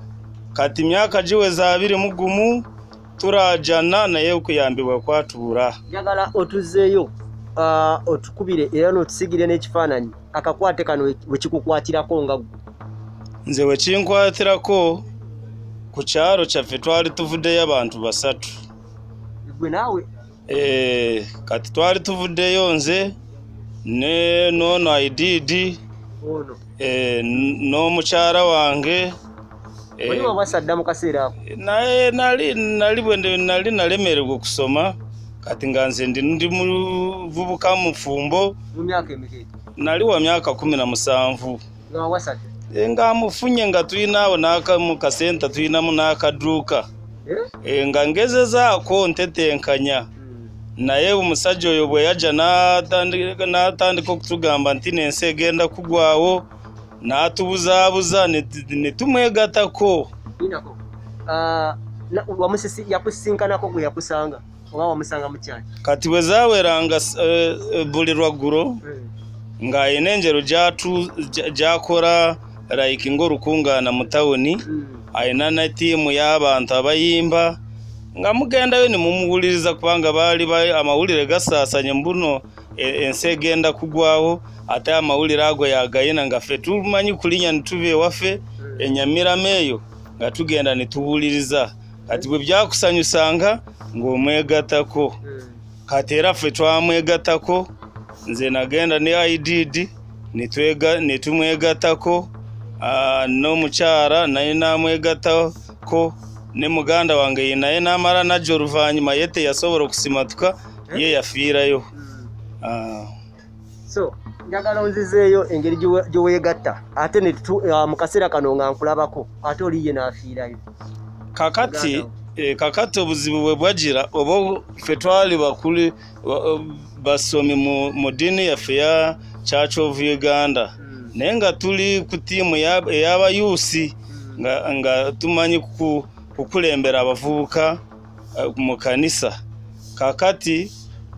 kati myaka jiweza abiri mugumu turajana naye okuyambibwa kwatura. Njagala otuzeeyo uh, otukubire era n'otusigire n'ekifaananyi akakwate kano wekikukwatirako nga nze wekinkwatirako ku kyalo kyaffe twali tuvuddeyo abantu basatu. Gwe naawe? Eh, kati twali tuvuddeyo nze ne nono aididi ono eh, n'omukyala wange. Oli wasadda mu kaseera ako? Naye nali nali bwende nali nalemererwa okusoma kati nga nze ndi muvubuka mufumbo. Mu myaka emikeeti? Nali wa myaka kumi na musanvu. Nga wasadde? Nga mufunye nga tuyinaawo n'aka mu kasenta tuyinamu n'akaduuka. Eh? Nga ngezezaako ntetenkanya. Naye omusajja oyo bwe yajja n'atandika okutugamba nti n'ensi egenda kugwawo n'atubuzaabuza ne tumwegatako. Inako uh, wamusisi yakusinkanako gwe yakusanga oba wamusanga mu kyaki? Kati bwe zaaweranga uh, buli lwaggulo mm. nga ayina enjero gy'akora like ng'olukungaana mu tawuni mm. ayina na ttiimu y'abantu abayimba nga mugendayo ne mumuwuliriza kubanga baali amawulire gasaasanye mbuno ensi egenda kugwawo ate amawulire ago yagayina nga ffe tumanyi kulinya ne tuva ewaffe ennyamiramu eyo nga tugenda ne tuwuliriza kati bwe byakusanyusanga ng'omwegatako kati era ffe twamwegatako nze nagenda ne I D D ne tumwegatako n'omukyala naye n'amwegatako ne muganda wange naye n'amala najja oluvannyuma ye teyasobola okusimatuka ye yafiirayo. So njagala onzizeeyo engeri gyeweegatta ate mu kaseera kano nga nkulabako ate oliye n'afiirayo. Kakati kakati obuzibu bwe bwagira oba ffe twali bakulu basomi mu ddiini yaffe ya Church of Uganda naye nga tuli ku ttiimu ey'abayuusi nga tumanyi kukulembera abavubuka mu kanisa. Kakati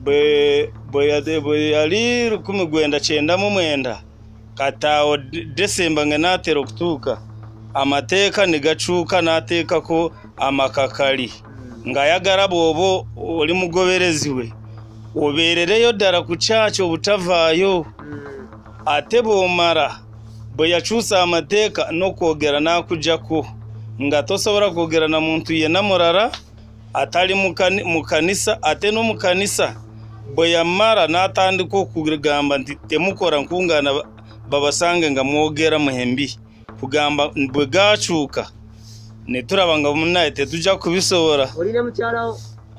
bwe yali lukumi lwenda kyenda mu mwenda kati awo Desemba nga naatera okutuuka amateeka ne gakyuka n'ateekako amakakali ng'ayagala bw'oba oli mugoberezi we obeerereyo ddala ku kyaki obutavaayo ate bw'omala bwe yakyusa amateeka n'okwogera n'akuggyako nga tosobola kwogera na muntu yenna mulala atali mu kanisa ate no mu kanisa bwe yamala n'atandika okugamba nti temukora nkungaana babasange nga mwogera muhembi kugamba bwe gakyuka ne tulaba nga munnaye tetujja kubisobola. Olina mukyalawo?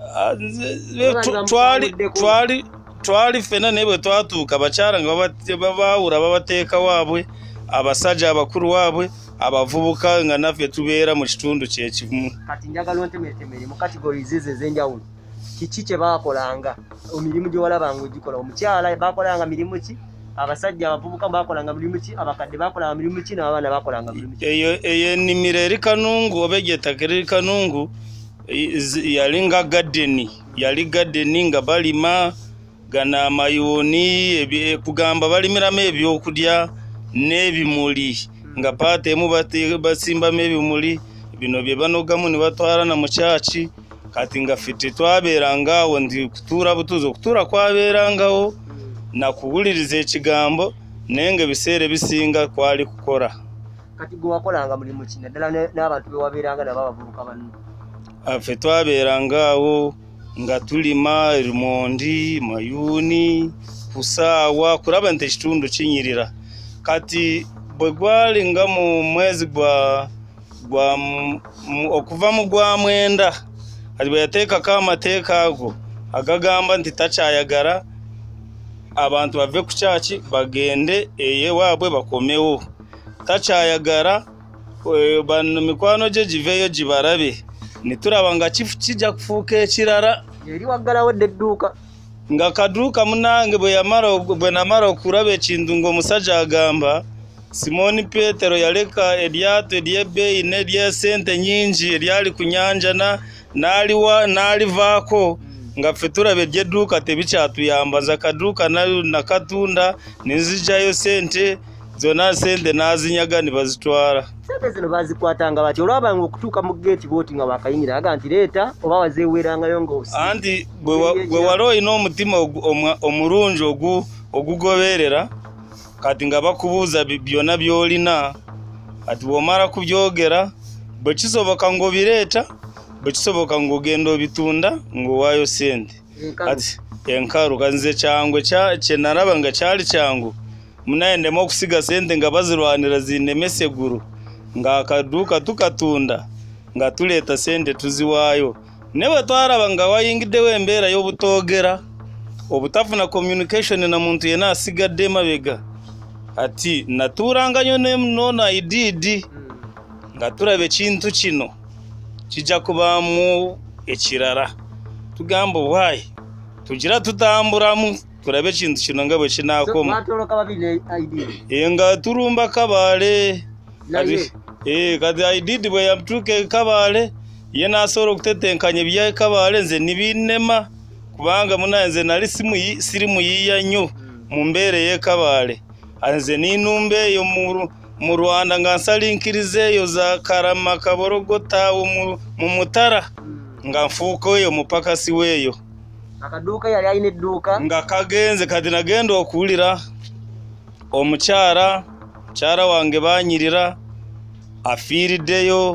twali twali ffena naye bwe twatuuka bakyala nga babaawula babateeka waabwe abasajja abakulu waabwe abavubuka nga naffe tubeera mu kitundu kyekimu. Kati njagala ontemeretemere mu categories ezo ez'enjawulo kiki kye baakolanga emirimu gye walabanga ogikola? Omukyala baakolanga mirimu ki? Abasajja abavubuka baakolanga mirimu ki? Abakadde baakolanga mirimu ki? N'abaana baakolanga mirimu ki? Eyo ennimiro eri Kanungu oba egy'ettaka eri Kanungu yali nga gaddeni yali gaddeni nga balima gana amayuuni kugamba balimiramu ebyokulya n'ebimuli nga paata emu basimbamu ebimuli bino bye banogamu ne batwala na mu kyaki. Kati nga ffe tetwabeerangawo ndi kutuura butuuzi okutuura kwabeerangawo na kuwuliriza ekigambo naye nga ebiseera ebisinga kwali kukora. Kati gwe wakolanga mulimu ki naddala n'abantu be wabeeranga nabo abavubuka banno? Ffe twabeerangaawo nga tulima erimondi mayuuni kusaawa kulaba nti ekitundu kinyirira. Kati bwe gwali nga mu mwezi gwa okuva mu gwa mwenda kati bwe yateekako amateeka ago agagamba nti takyayagala abantu bave ku kyaki bagende eyewaabwe bakomewo, takyayagala bano mikwano gye giveeyo gibarabe. Ne tulaba nga kijja kufuuka ekirala eri waggalawo dde edduuka nga kaduuka munange bwe namala okulaba ekintu ng'omusajja agamba Simoni Petero yaleka eryato ery'ebbeeyi n'ery'esente nnyingi eryali ku nnyanja n'alivaako nga ffe tulaba ery'edduuka tebikyatuyamba. Nze akaduuka nakatunda ne nzigyayo sente zona sente nazinyaga nibazitwara. Sente zino bazikwatanga bati olwabanga okutuuka mu gate boti nga bakayingira aga nti leeta oba wazeewerangayo ng'osi. Anti bwe wali olina omutima omulungi ogugoberera kati nga bakubuuza byonna by'olina kati bw'omala kubyogera bwe kisoboka ng'obireeta bwe kisoboka ng'ogenda obitunda ng'owaayo sente. Kati enkalu kanze kyangwe kye naraba nga kyali kyangu munaye ndema okusiga sente nga bazirwanira zinemese eggulu ng'akaduuka tukatunda nga tuleeta sente tuziwaayo. Ne bwe twaraba nga wayingiddewo embeera y'obutoogera obutafuna communication na muntu yenna asigadde emabega ati natuuranganyo nona idiidi nga tulaba ekintu kino kijja kubaamu ekirala tugamba waayi tugira tutambulamu tulabe ekintu kino nga bwe kinaakoma nga turumba Kabaale kati idiidi bwe yatuuka e Kabaale ye n'asobola okutetenkanya ebya Kabaale nze nibinnema kubanga munaye nze nali siri muyiiya nnyo mu mbeera ey'e Kabaale nze ninumba eyo mu Rwanda nga nsalinkiriza eyo za Karama Kaborogota mu Mutara nga nfuuka eyo mupakasi weeyo akaduuka yali alina edduuka nga kagenze kati nagenda okuwulira omukyala mukyala wange banyirira afiiriddeyo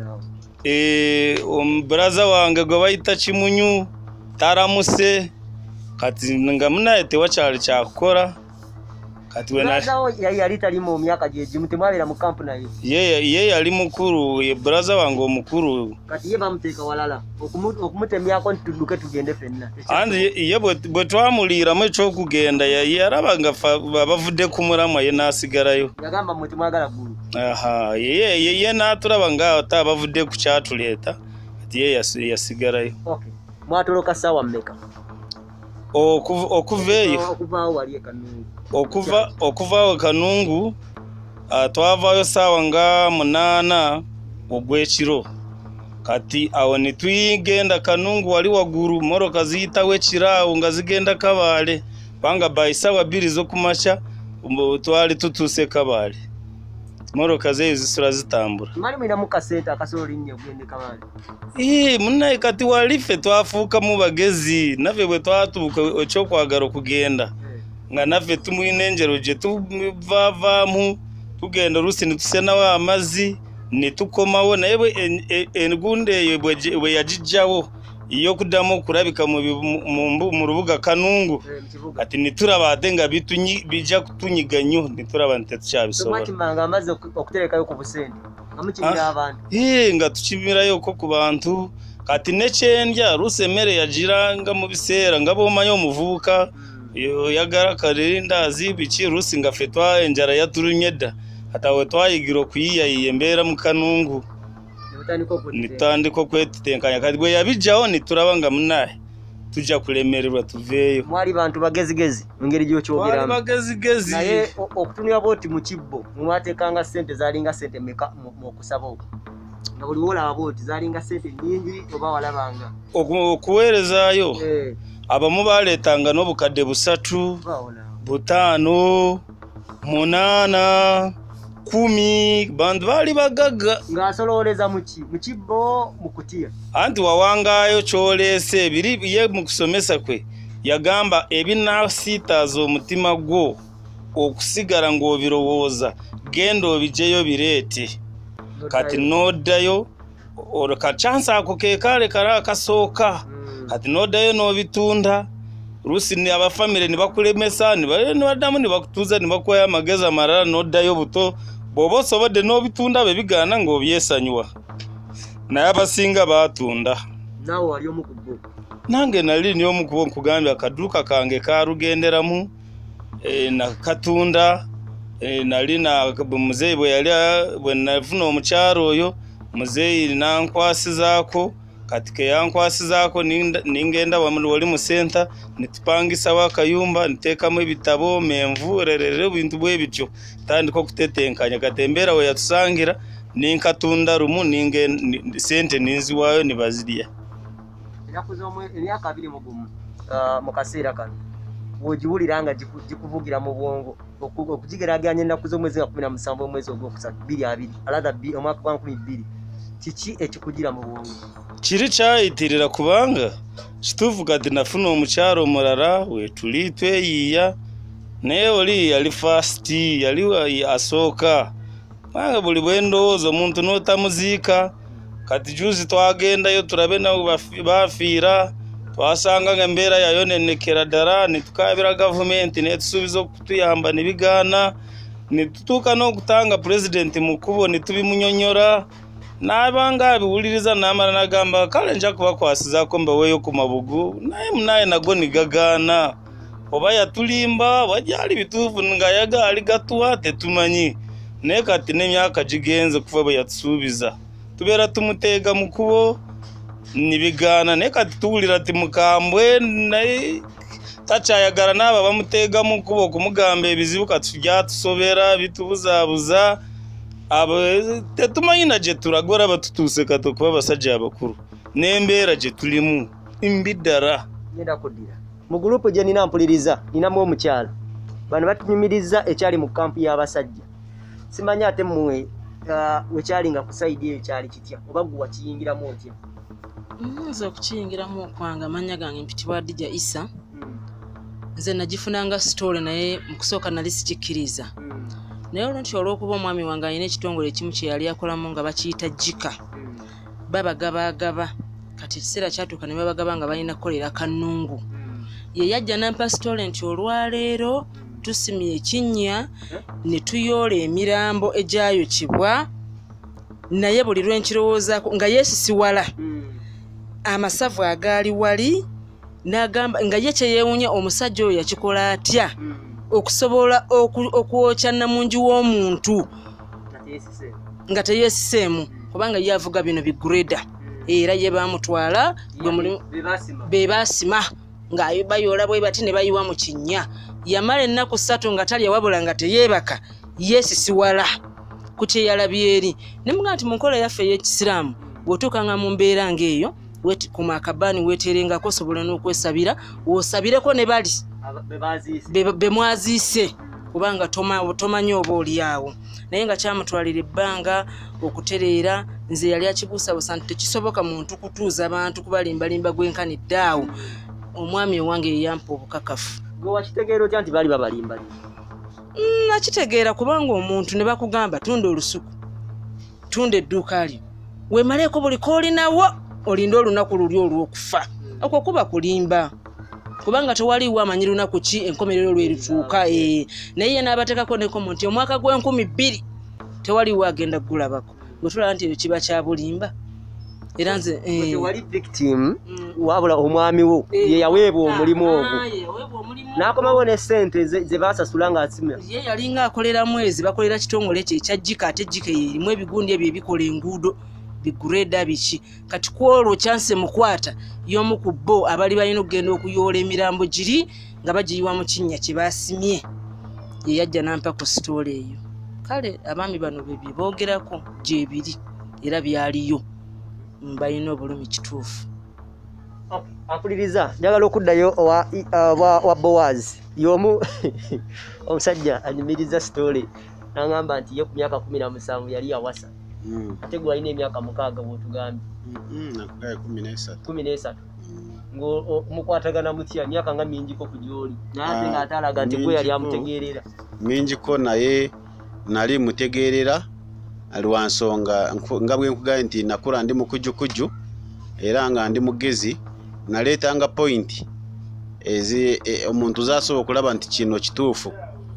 omuburaza wange gwe bayita Kimunyu taramuse kati nga munaye tewakyali kyakukola kati yali tali mu myaka gyegimu temwabeera mu kampu naye ye yali mukulu ye buraza wange omukulu kati ye bamuteeka walala okumutemyako nti tudduke tugende ffenna andi ye bwe twamuliiramu ekyokugenda yaraba nga bavudde ku mulamwa ye n'asigalayo yagamba mmwe temwagala ggulu aha ye n'atulaba nga ate abavudde ku kyatuleeta kati ye yasigalayo. Mwatoloka ssaawa mmeka okuva eyo okuvaawo wali e Kanungu okuvaawo Kanungu twavaayo ssaawa nga munaana ogw'ekiro kati awo ne tuyigenda Kanungu wali waggulu moroka ziyitawo ekiraawo nga zigenda Kabaale kubanga by ssaawa bbiri z'okumakya twali tutuuse Kabaale moroka zeeyo zisula zitambula. Mwali mulinamu kasente akasobola linnya ogende Kabaale? Ee munaye kati wali ffe twafuukamu bagezi naffe bwe twatuuka ekyokwagala okugenda nga naffe tumulina enjero gye tuvaavaamu tugenda oluusi ne tusenawo amazzi ne tukomawo naye engunda eyo bwe yagijjawo ey'okuddamu okulabika mu lubuga Kanungu kati ne tulaba ate nga bijja kutunyiga nnyo ne tulaba nti tetukyabisobola. Temwakimanga amazzi okuterekayo ku busente nga mukimira abantu? Ee nga tukimirayoko ku bantu kati ne kyendya oluusi emmere yagiranga mu biseera nga bw'omanyi omuvubuka oyagala kalendaazi biki oluusi nga ffe enjala yatulumye dda kati awo twayigira okuyiyayiya embeera mu Kanungu nitandika okwetetenkanya kati bwe yabijjawo nitulaba nga munaye tujja kulemererwa tuveeyo. Mwali bantu bagezigezi mu ngeri gy'okyogeramu? Mwali bagezigezi naye okutunira booti mu kibbo mwateekanga ssente zaalinga ssente mmeka mu okusaba okwo nga buli woolaba booti zaalinga ssente nnyingi oba walabanga? Okuweerezaayo abamu baaleetanga n'obukadde busatu butaano munaana kumi bantu baali bagagga ng'asolooleza muki mu kibbo mu kutya anti wawangaayo kyoleese ebiri ye mu kusomesa kwe yagamba ebinaasiitaaza omutima gwo okusigala ng'obirowooza genda obijjeyo bireete kati n'oddayo olukacyansi ako ke kaale kali akasooka kati n'oddayo n'obitunda oluusi abafamire ne bakulemesa ne baddamu ne bakutuuza ne bakuwayo amagezi amalala n'oddayo buto bw'oba osobodde n'obitunda be bigaana ng'obyesanyuwa naye abasinga baatunda. Naawe wali omu ku bo? Nange nali ni omu ku bo nkugambye akaduuka kange kaalugenderamu nakatunda nali na muzeeyi bwe yali bwe nafuna omukyalo oyo muzeeyi nankwasizaako kati ke yankwasizaako ningenda wali mu senta nitupangisawo akayumba niteekamu ebitabo menvu rerere ebintu bwe bityo tandika okutetenkanya kati embeera we yatusangira ninkatunda lumu sente ninziwaayo ne bazirya. Emyaka abiri mu gumu mu kaseera kano wogiwulira nga gikuvugira mu bwongo okugigeraganya ennaku z'omwezi nga kumi na musanvu omwezi ogwokusatu bbiri abiri alatha omwaka gwa nkumi bbiri kiki ekikugira mu bwongo? Kiri kyayitirira kubanga kituufu kati nafuna omukyalo omulala wetuli tweyiiya naye oli yali fasiti yali asooka kubanga buli bwe ndowooza omuntu n'otamuziika. Kati juzi twagendayo tulabe nabo bafiira twasanga nga embeera yayonenekera ddala ne tukaabira gavumenti netusuubiza okutuyamba ne bigaana ne tutuuka n'okutanga pulezidenti mu kkubo ne tubimunyonyora n'abanga abiwuliriza n'amala n'agamba kale nja kubakwasizaako mbaweeyo ku mabugu naye munaye nago ne gagaana. Oba yatulimba wagyali bituufu nga yagaali gatuwa tetumanyi naye kati n'emyaka gigenze kuva bwe yatusuubiza tubeera tumuteega mu kkubo nibigaana naye kati tuwulira ti mukambwe naye takyayagala n'abo bamuteega mu kkubo okumugamba ebizibu kati byatusobera bitubuzaabuza abo tetumanyi na gye tulaga olaba tutuuse kati okuba abasajja abakulu n'embeera gye tulimu mbi ddala. Ngenda kuddira mu gurupu gye nina mpuliriza ninamu omukyala bano batunyumiriza ekyali mu kampu y'abasajja simanyi ate mmwe wekyali nga ku sayidi eyo kyali kitya oba gwe wakiyingiramu otya? Nze okukiyingiramu okwanga amanya gange mpitibwa Adija Isa. Nze nagifunanga sitole naye mu kusooka nali sikikkiriza naye olunti olw'okuba omwami wange alina ekitongole ekimu kye yali akolamu nga bakiyita jika babagabagaba kati ekiseera kyatuuka ne babagaba nga balina kukolera Kanungu. Ye yajja nampa sitole nti olwaleero tusimye ekinnya ne tuyoola emirambo egyayokibwa naye buli lwenkirowoozaako nga yeesisiwala amasavu agaali wali n'agamba nga ye kyeyeewuunya omusajja oyo yakikola atya okusobola okwokya namungi w'omuntu nga teyeesiseemu kubanga ye avuga bino bigureda era ye baamutwala be baasima nga bayoola bwe bati ne bayiwa mu kinnya. Yamala ennaku ssatu nga talya wabula nga teyeebaka yeesisiwala ku kyeyalabye eri nemugaa nti mu nkola yaffe ey'ekisiraamu bw'otuukanga mu mbeera ng'eyo ku makabaani weeterengako osobola n'okwesabira wosabireko ne bali be mwaziise kubanga tomanyi oba oli awo naye nga kyamutwalira ebbanga okutereera. Nze yali akibuusabuusa nti tekisoboka muntu kutuuza abantu kubalimbalimba gwenkanidde awo. Omwami owange yeyampa obukakafu. Gwe wakitegeera otya nti baali babalimbalimba? Nakitegeera kubanga omuntu ne bakugamba tunda olusuku tunda edduuka lyo weemaleeko buli koolinawo olinde olunaku luli olw'okufa okwo kuba kulimba kubanga tewaliwo amanyi lunaku ki enkomerero lwerituuka naye ye n'abateekako nekomo nti omwaka gw'enkumi bbiri tewaliwo agenda kugulabako bwe tulaba nti ebyo kiba kya bulimba. Era nze wali victim wabula omwami wo ye yaweebwa omulimu ogwo n'akomawo ne ssente ze baasasula ng'asimira. Ye yalinga akolera mwezi bakolera kitongole kye ekya jika ate jika erimu ebigundi ebyo ebikola enguudo bigureda biki kati kwolwo kyanse mukwata y'omu ku bo abali balina okugenda okuyoola emirambo giri nga bagiyiwa mu kinnya kye baasimye ye yajja nampa ku sitole eyo. Kale abaami bano bye bye boogerako gyebiri era byaliyo mbalina obulumi kituufu. Ampuliriza njagala okuddayo wa Boaz y'omu omusajja anyumiriza sitole n'agamba nti ye ku myaka kumi na musanvu yali yawasa ate gwe alina emyaka mukaaga bw'otugambye kumi n'esatu ng'omukwatagana mutya myaka nga mingiko ku gy'oli naye ng'ate alaga nti gwe yali amutegeerera mingiko naye nali mutegeerera lwa nsonga nga bwe nkugambye nti nakula ndi mukujjukujju era nga ndi mugezi naleetanga point ezi omuntu zaasobola okulaba nti kino kituufu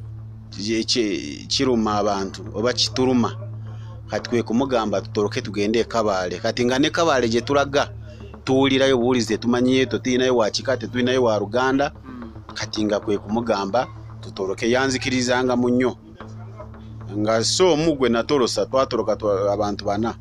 kiruma abantu oba kituluma kati kwe kumugamba tutoloke tugende e Kabaale kati nga ne Kabaale gye tulaga tuwulirayo buwulize tumanyiye tutinayo wa Kikate tulinayo wa Luganda kati nga kwe kumugamba tutoloke yanzikirizanga munnyo nga so mugwe natolosa twatoloka abantu bana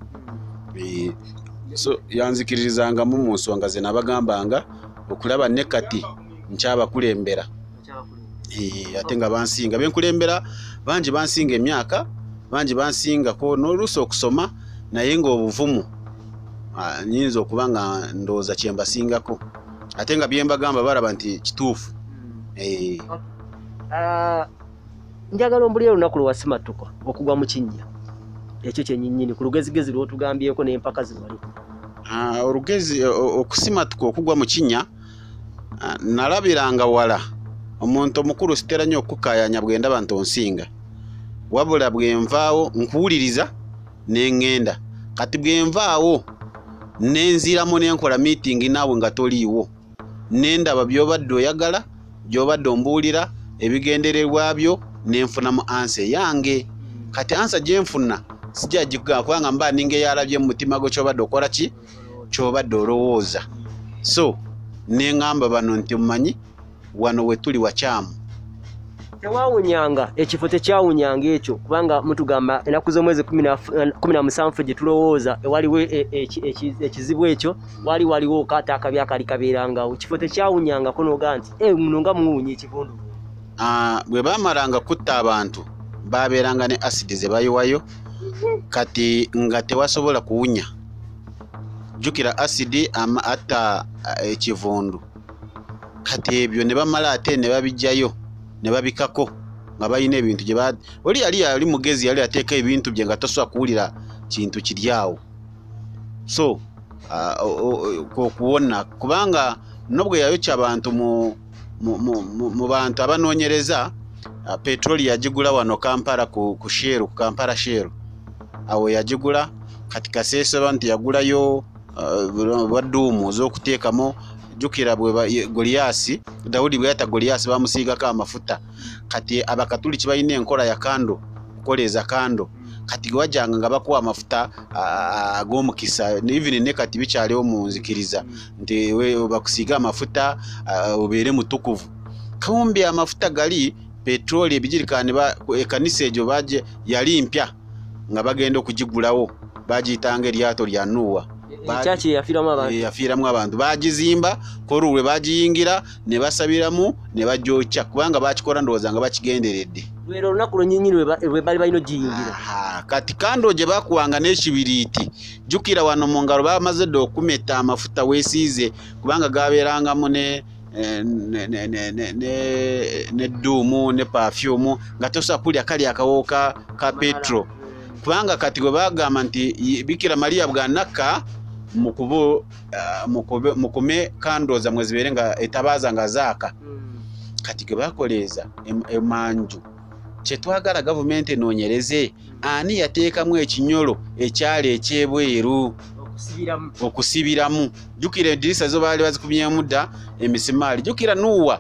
so yanzikirizanga mu nsonga ze nabagambanga okulaba ne kati nkyaba kulembera eh ate nga bansinga benkulembera banji bansinga emyaka banji bansinga ko n'oluso okusoma naye nga obuvumu nyinza okubanga ndoza kyemba singako ate nga byemba gamba baraba nti kituufu eh ah njagala ombulire olunaku lwa simatuko okugwa mu kinnya ekyo kyennyini ku lugezigezi lwo tugambyeko n'empaka ziwali ah olugezi okusimatuka okugwa mu kinnya nalabiranga wala omuntu omukulu sitera nnyo okukayanya bwenda bantu onsinga wabula bwenvaawo nkuwuliriza n'engenda kati bwenvaawo nenziramu nenkola meeting naawe nga toliiwo nendaba byobadde oyagala byobadde ombuulira ebigendererwa byo nenfunamu ansa yange kati ansa gyenfuna sijja gikugaa kubanga mba ninga eyalabye mu mutima gwo kyobadde okola ki kyobadde olowooza so neŋŋamba bano nti mumanyi wano we tuli wakyamu tewawunyanga ekifo tekyawunyanga ekyo kubanga mutugamba ennaku z'omwezi kumi na musanvu gye tulowooza ewaliwo ekizibu ekyo wali waliwo kaata akabi akali kabeerangawo ekifo tekyawunyangako noga nti e muno nga muwunya ekivundu bwe bamalanga kutta abantu babeeranga ne asidi ze bayiwayo kati nga tewasobola kuwunya jukira asidi atta ekivundu kati ebyo ne bamala ate ne babijjayo ne babikako nga balina ebintu gye ba oli yali yali mugezi yali ateeka ebintu bye nga tosobola kuwulira kintu kiryawo so okuwona kubanga nobwe yayokya abantu mu mu bantu abanoonyereza petroli yagigula wano Kampala ku sheeru ku Kampala sheeru awo yagigula kati kaseeso bantu yagulayo baduumu z'okuteekamo jukira bwe Goliasi Daudi bwe yata Goliasi bamusiigako amafuta kati abakatuli kibalina enkola ya kando kukoleza kando kati wajanga nga bakuwa amafuta ag'omukisa even ne kati bikyaliwo mu nzikiriza nti we bakusiiga amafuta obeere mutukuvu kumbi amafuta gali petroli ebijirikani ba ekanisa ejo baje yali mpya nga bagenda okugigulawo bagiyitanga eryato lya Nuwa chachi yafiramu abantu yafiramu abantu bagizimba korulwe bagiyingira ne basabiramu ne bajyocha kubanga bakikola ndowooza nga bakigenderedde lwero olunaku lunyinyi lwe bali balino giyingira kati kando gye bakuwanga n'ekibiriiti jukira wano mu ngalo bamaze dde okumeta amafuta weesiize kubanga gabeerangamu ne ne dduumu ne perfume nga tosobola kulya kali akawooka ka petro kubanga kati gwe bagamba nti Bikira Maria bwanakka mukubo mukume kandoza mwezi berenga etabaza nga zaaka kati gwe bakoleza emanju kye twagala government enoonyereze ani yateekamu ekinyolo ekyali ekyebweru okusibiramu jukira edirisa zo baali bazikumyemu dda emisimaali jukira Nuwa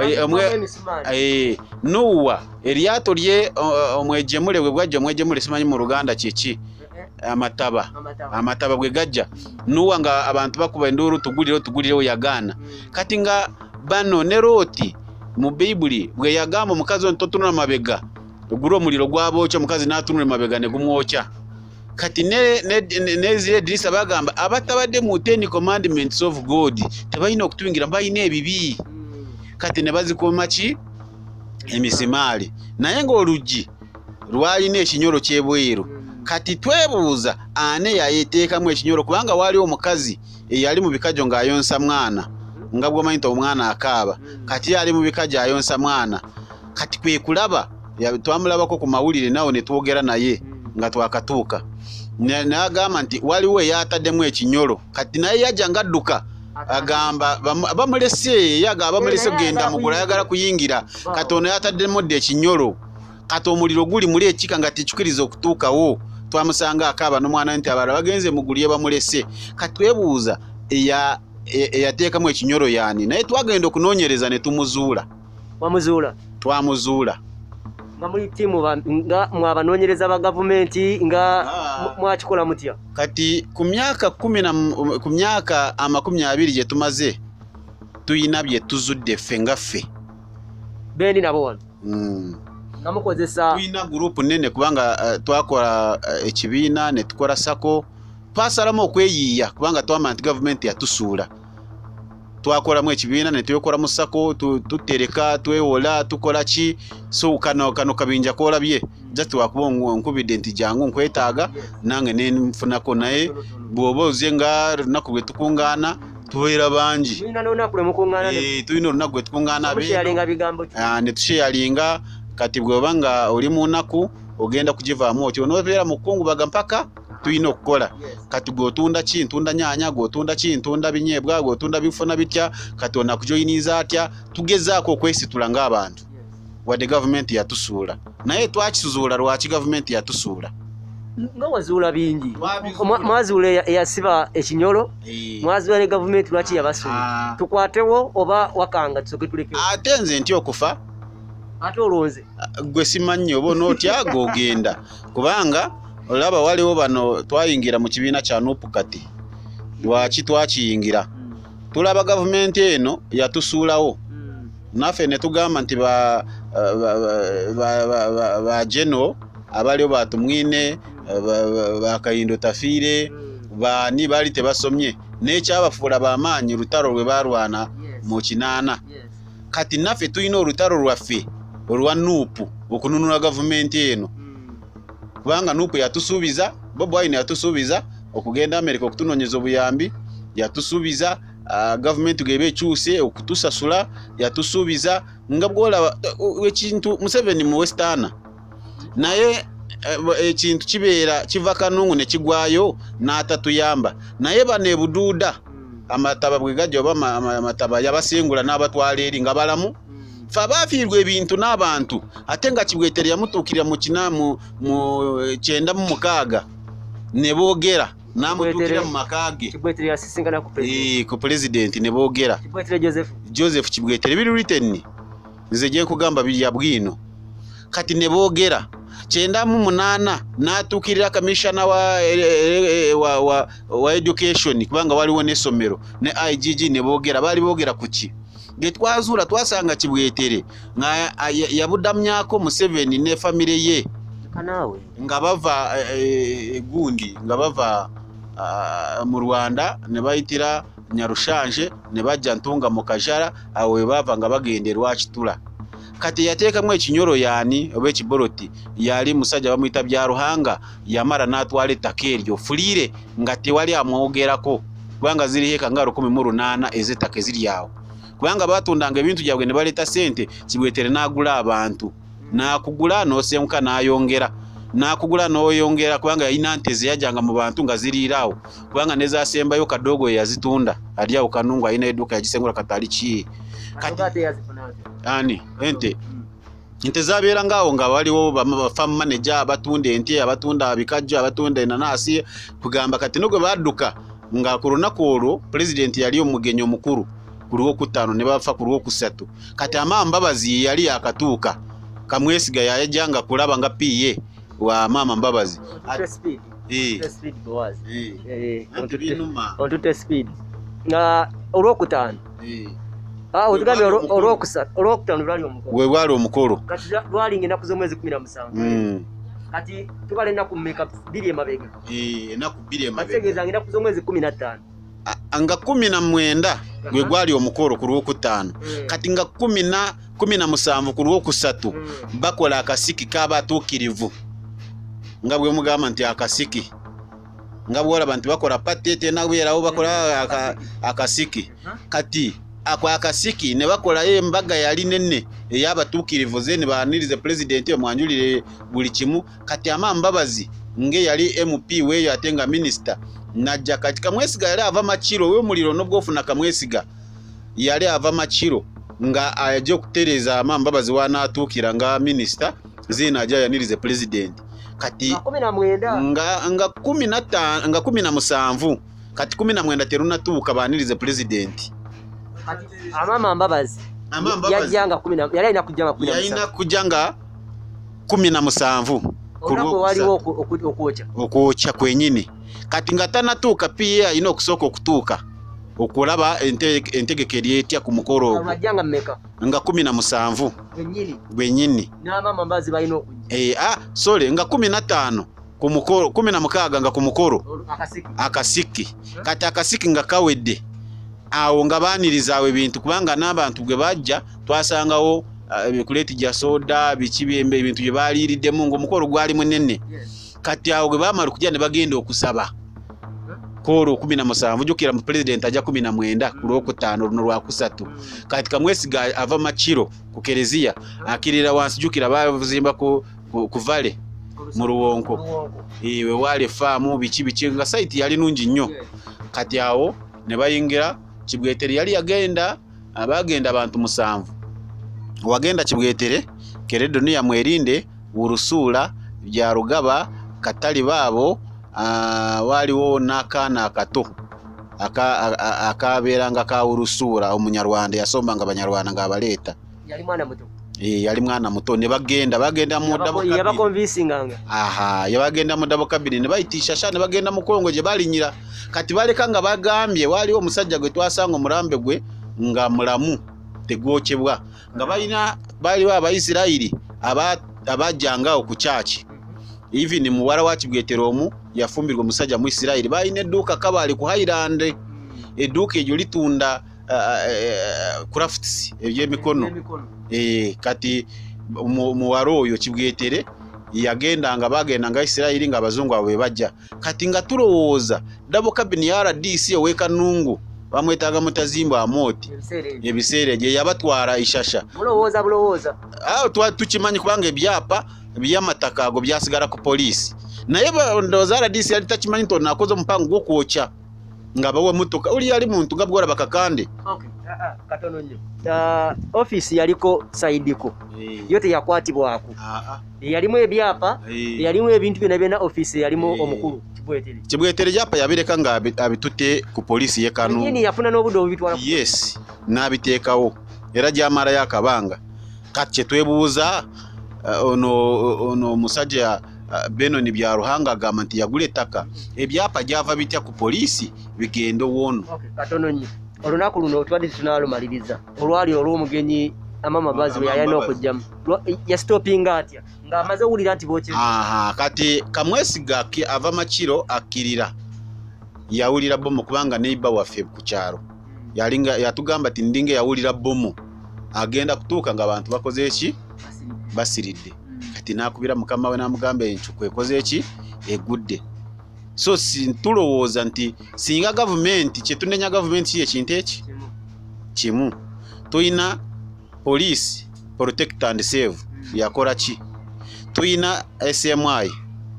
Nuwa eryato lye omwejemule bwe bwajja omwejemule simanyi mu Luganda kiki amataba amataba bwe gajja Nuwa nga abantu bakuba enduru tugulire tugulirewo yagaana kati nga bano ne Loti mu Bibuli bwe yagamba omukazi ontotunula mabega ogura omuliro gwabokya omukazi n'atunula mabega ne gumwokya kati ne ne zile dirisa bagamba abatabadde mu ten commandments of God tebalina okutubingira balina ebibi kati ne bazikoma ki emisimaali naye ng'oluggi lwalina ekinyolo kyebweru kati twebuuza ane yayeteekamu ekinyolo kubanga waaliwo omukazi eyali mu bikajo ng'ayonsa mwana nga bw'omanyi nti omwana akaaba kati yali mu bikajo ayonsa mwana kati kwe kulaba twamulabako ku mawulire nawe ne twogera naye nga twakatuuka n'agamba nti waliwo eyataddemu ekinyolo kati naye yajja ngadduka agamba bamulese yaga bamulese genda mugula yagala kuyingira kati ono yataddemu dde ekinyolo kati omuliro guli muli ekika nga tekikiriza okutuukawo twamusanga akaaba n'omwana nti abala bagenze mugulye bamulese kati twebuuza eyateekamu ekinyolo yaani naye twagenda okunoonyereza ne tumuzuula wamuzuula twamuzuula nga muli tiimu nga mwabanoonyereza ba gavumenti nga mwakikola mutya kati ku myaka kumi na ku myaka amakumi abiri gye tumaze tuyina bye tuzudde ffe nga ffe bendi nabo wano nga mukozesa tuyina gurupu nnene kubanga uh, twakola uh, ekibiina ne tukola sako twasalamu okweyiiya kubanga twamanya nti gavumenti yatusuula twakolamu ekibiina ne tuyokola mu sako tutereka twewola tukola ki so kano kano kabinja kolabye just wakuba nkubidde nti jangu nkwetaaga nange ne nfunako naye bwoba oze nga naku bwe tukungaana tubeera bangi tulina n'olunaku lwe mukungana eh tulina olunaku gwe tukungana be sharinga bigambo ah ne tusharinga kati bwoba nga oli mu nnaku ogenda kugivaamu otyo nobeera mu kukungubaga mpaka tulina okukola kati gwotunda ki ntunda nyaanya gwotunda ki ntunda binyeebwa gwotunda bifuna bitya kati onakujoyiniza atya tugezaako okwesitula ng'abantu wadde gavumenti yatusuula naye twakisuzuula lwaki gavumenti yatusuula nga wazuula bingi mwazuula eyasiba ekinyolo mwazuula ne gavumenti lwaki yabasuula tukwatewo oba wakanga tusoke tuleke ate nze nti okufa ate olonze gwe simanyi oba onootya gogenda kubanga olaba waliwo bano twayingira mu kibiina kya nupu kati lwaki twakiyingira tulaba gavumenti eno yatusuulawo naffe ne tugamba nti ba ba geno abaliwo batumwine bakayindo tafiire bani bali tebasomye n'ekyabafuula bamaanyi lutalo lwe balwana mu kinaana kati naffe tulina olutalo lwaffe olwa nuupu okununula gavumenti eno kubanga nuupu yatusuubiza Bobi Wine yatusuubiza okugenda Amerika okutunoonyeza obuyambi yatusuubiza gavumenti gebe ekyuse okutusasula yatusuubiza nga bwolaba ekintu Museveni mu Western naye ekintu kibeera kiva Kanungu ne kigwayo n'atatuyamba naye bano ebuduuda amataba bwe gajja oba amataba yabasengula n'abatwala eri nga balamu fa bafiirwa ebintu n'abantu ate nga Kibwetere yamutuukirira mu kinamu mu kyenda mu mukaaga ne boogera namutuukira mu makaage Kibwetere yasisinkana ku president eh ku president ne boogera Kibwetere Joseph Joseph Kibwetere biri written nze je kugamba bya bwino kati ne boogera kyenda mu munaana n'atuukirira kamishana wa, wa, wa, wa education kubanga waliwo n'essomero ne I G G ne boogera bali boogera kuki ge twazuula twasanga Kibwetere nga yabudamyako Museveni ne family ye kanawe nga bava egundi nga bava mu Rwanda ne bayitira Nyarushanje ne bajja Ntunga mu Kajara awe bava nga bagenderwa kitula kati yateekamu ekinyoro yaani oba ekiboroti yali musajja bamuyita bya Ruhanga yamara n'atwala ettaka eryo fulire nga tewali amwogerako kubanga ziri heka nga lukumi mu lunaana ez'ettaka eziri awo kubanga batundanga ebintu byabwe ne baleeta sente Kibwetere n'agula abantu n'akugula n'osemuka n'ayongera n'akugula n'oyongera kubanga yalina nteze yajjanga mu bantu nga ziriiraawo kubanga nezasembayo kadogo yazitunda ali awo Kanungu alina edduuka yagisengula katali ki kati ani ente ente zabeera ngaawo nga waliwo farm manager abatunda ente abatunda abikajjo abatunda enanaasi kugamba kati nogwe badduka nga ku lunaku olwo president yali omugenyi omukulu ku lwokutaano ne bafa ku lwokusatu kati Amambabazi yali akatuuka kamwesiga yayajanga kulaba nga P A wa Mama Mbabazi eh speed boaz eh on speed na olwokutaano eh ah utugambe olwokusatu olwokutaano lwali omukolo we wali omukolo kati lwali ngenda kuzo mwezi kumi na musanvu mm. kati tubale na ku make up bili emabega eh na ku bili emabega ategeza ngenda kuzo mwezi kumi na ttaano anga kumi na mwenda gwe gwali omukolo ku lwokutaano mm. kati nga kumi na kumi na musanvu ku lwokusatu mm. bakola akasiki k'abatuukirivu nga bwe mugamba nti akasiki nga bwolaba nti bakola patete nabeerawo bakola akasiki kati akwa akasiki ne bakola embaga yali nenne ey'abatuukirivu ze ne baanirize president omwanjulire buli kimu kati Amambabazi nge yali M P weeyo ate nga minister najja kati Kamwesiga yali ava Makiro we muliro nobwofuna Kamwesiga yali ava Makiro nga aje okutereza Amambabazi wanaatuukira nga minister zina aja yanirize president kati nga nga kumi na ttaano nga kumi na musanvu kati kumi na mwenda terunatuuka baanirize president Amambabazi yajjanga kumi na yali alina kujjanga kumi na musanvu yalina kujjanga kumi na musanvu kulwo waliwo okwokya okwokya kwenyini kati nga tanatuuka P A alina okusooka okutuuka okulaba entegekeri etya ku mukolo amajjanga mmeka nga kumi na musanvu gwenyini gwenyini n'Amambabazi balina okujja eh ah sorry nga kumi na ttaano ku mukolo kumi na mukaaga nga ku mukolo akasiki akasiki kati akasiki nga kawedde awo nga baaniriza awo ebintu kubanga n'abantu gwe bajja twasangawo ebikuleti gya soda bikibembe ebintu bye baaliiriddemu ng'omukolo gwali munene kati awo gwe baamala okujja ne bagenda okusaba koro kumi na musanvu jukira mu president ajja kumi na mwenda ku lwokutaano luno lwa kusatu kati Kamwesiga ava Makiro ku Kereziya akirira wansi jukira bazimba ku kuvale mu Luwonko iwe wale faamu bichi bichi nga site yali nungi nnyo kati awo ne bayingira Kibwetere yali yagenda abagenda abantu musanvu wagenda Kibwetere keredo ni ya Mwerinde Urusula bya Rugaba Katali babo uh, waliwo nakana akato aka akaberanga ka Urusula umunyarwanda yasomba nga abanyarwanda nga abaleta yali mwana muto eh yali mwana muto ne bagenda bagenda mu dabo kabiri yabakonvincinganga aha yabagenda mu dabo kabiri ne bayitisha shane bagenda mu Kongo je balinyira kati baleka nga bagambye waliwo musajja gwe twasanga murambe gwe nga mulamu tegwochebwa nga balina bali wa Abayisirayiri aba abajanga okuchachi even muwara wa Kibwetere omu yafumbirwa musajja mu Isirayiri balina eduka kabali ku Highland eduka ejo litunda uh, uh, crafts ebyemikono eh kati muwaro oyo Kibwetere yagenda nga bagenda nga Isirayiri nga abazungu abo bajja kati nga tulowooza dabo kabini ya R D C we Kanungu bamwetaga mutazimba amoti ebiseere je yabatwara ishasha bulowooza bulowooza aho twa tukimanyi kubanga ebyapa byamataka ago byasigara ku police naye ndoza R D C yali takimanyi to nakoze mpango gw'okwokya nga bawe mutoka uli yali muntu gabwora bakakande okay ah ah katono nnyo uh, office yaliko saidiko hey. yote yakwatibwako ah ah yalimu ebyapa hey. yalimu ebintu bina bina office yalimu hey. omukulu Kibwetere Kibwetere japa yabireka nga abitute ku police ye Kanungu nyini yafuna n'obudo bitwala yes nabiteekawo era jamara yakabanga kati twebuuza uh, ono ono musajja uh, Benoni bya Ruhanga gama nti yagule taka ebyapa java bitya ku police bigendo wono okay katono nnyo olunaku luno twali tunalumaliriza olwali olw'omugenyi amama bazi bwe yayina okujjamu ya stoppinga atya nga amaze owulira nti boche aha kati Kamwesiga ava Makiro akirira yawulira bomo kubanga neighbor waffe ku kyalo yalinga yatugamba ati ndinge yawulira bomo agenda kutuuka nga abantu bakoze eki basiridde kati nakubira mukama we namugambe enchukwe koze eki egudde so si tulowooza nti singa government kyetunenya government ye kintu eki kimu tuyina police protect and save yakora ki tuyina S M I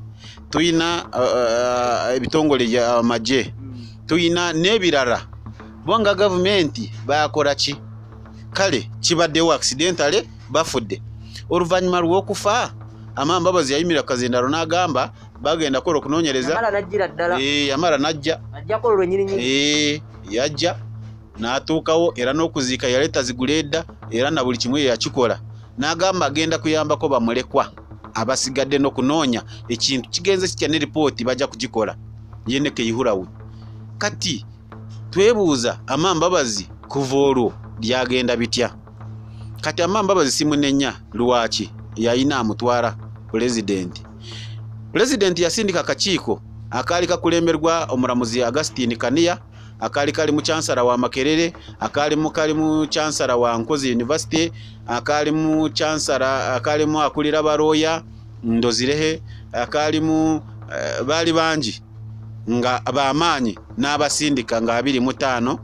tuyina ebitongole uh, uh, ya maje tuyina nebirara bonga government bakora ki kale kibadde accidentally bafudde oluvanyuma lw'okufa amamba bazi yayimira kazendaro nagamba bagenda koro kunonyereza yamara najira ddala eh yamara najja ajja koro nyini nyini eh yajja natuukawo era n'okuzika yaleta ziguleda era na buli kimwe yakikola nagamba agenda kuyamba ko bamulekwa abasigadde no kunoonya ekintu kigenze kitya ne report bajja kugikola yene ke yihurawe kati twebuuza amambabazi kuvoolo lyagenda bitya kati amambabazi simunenya lwaki yayina amutwara president president yasindika kakiiko akali kakulemberwa omuramuzi Augustine Kaniya akali kali mu chancellor wa Makerere akali mu kali mu chancellor wa Nkozi University akali mu chancellor akali mu akulira baroya Ndozirehe akali mu uh, bali banji nga abamanyi n'abasindika nga abiri mu tano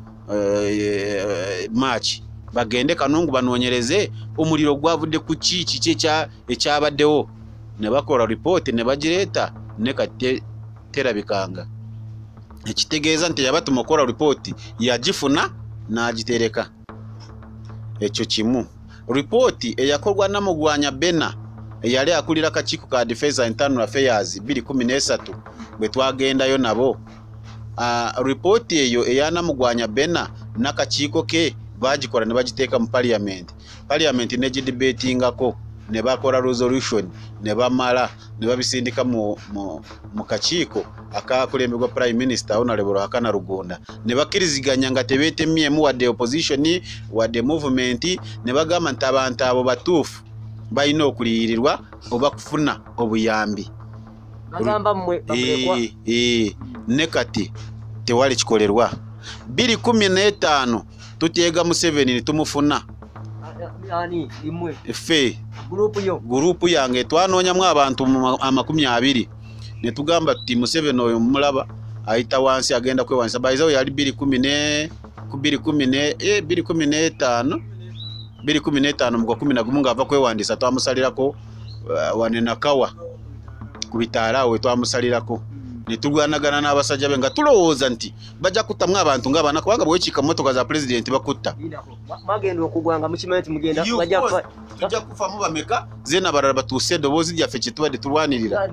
uh, March bagende Kanungu banonyereze omuliro gwavudde ku kiiki kyecha ekyabaddewo ne bakola report ne bagireta ne kate terabikanga ekitegeeza nti yabatuma okola report yagifuna n'agitereka ekyo kimu report eyakolwa namugwanya Bena eyali akulira kakiiko ka Defense and Internal Affairs bbiri kumi n'esatu bwe twagendayo nabo uh, report eyo eyanamugwanya Bena n'akakiiko ke bagikola ne bagiteeka mu parliament parliament ne gidebatingako ne bakola resolution ne bamala ne babisindika mu mu, mu kakiiko akakulembebwa prime minister Honorable Hakana Rugunda ne bakiriziganya nga tebeetemyemu wadde opposition wadde movement ne bagamba nti abantu abo batuufu balina okuliyirirwa oba kufuna obuyambi bagamba mmwe bakulekwa eh eh ne kati tewali kikolerwa bbiri kumi n'etaano tuteega mu seven tumufuna ani imwe efe group yo group yange twanonyamu abantu amakumi abiri ne tugamba tuti mu seven oyo mulaba ayita wansi agenda kwewanisa bayizawo yali bbiri kumi ne bbiri kumi ne eh bbiri kumi n'etaano bbiri kumi n'etaano mu kumi na gumu ng'ava kwewandisa twamusalirako uh, wane nakawa ku bitaala we twamusalirako ne tulwanagana n'abasajja be nga tulowooza nti bajja kuttamu abantu ng'abaana kubanga bwekiika mmotoka za pulezidenti bakutta magenda okugwanga mukimanyi nti mugenda bajja kufa tujja kufamu bameka zeena abalala batuuse eddoboozi lyaffe kye tubadde tulwanirira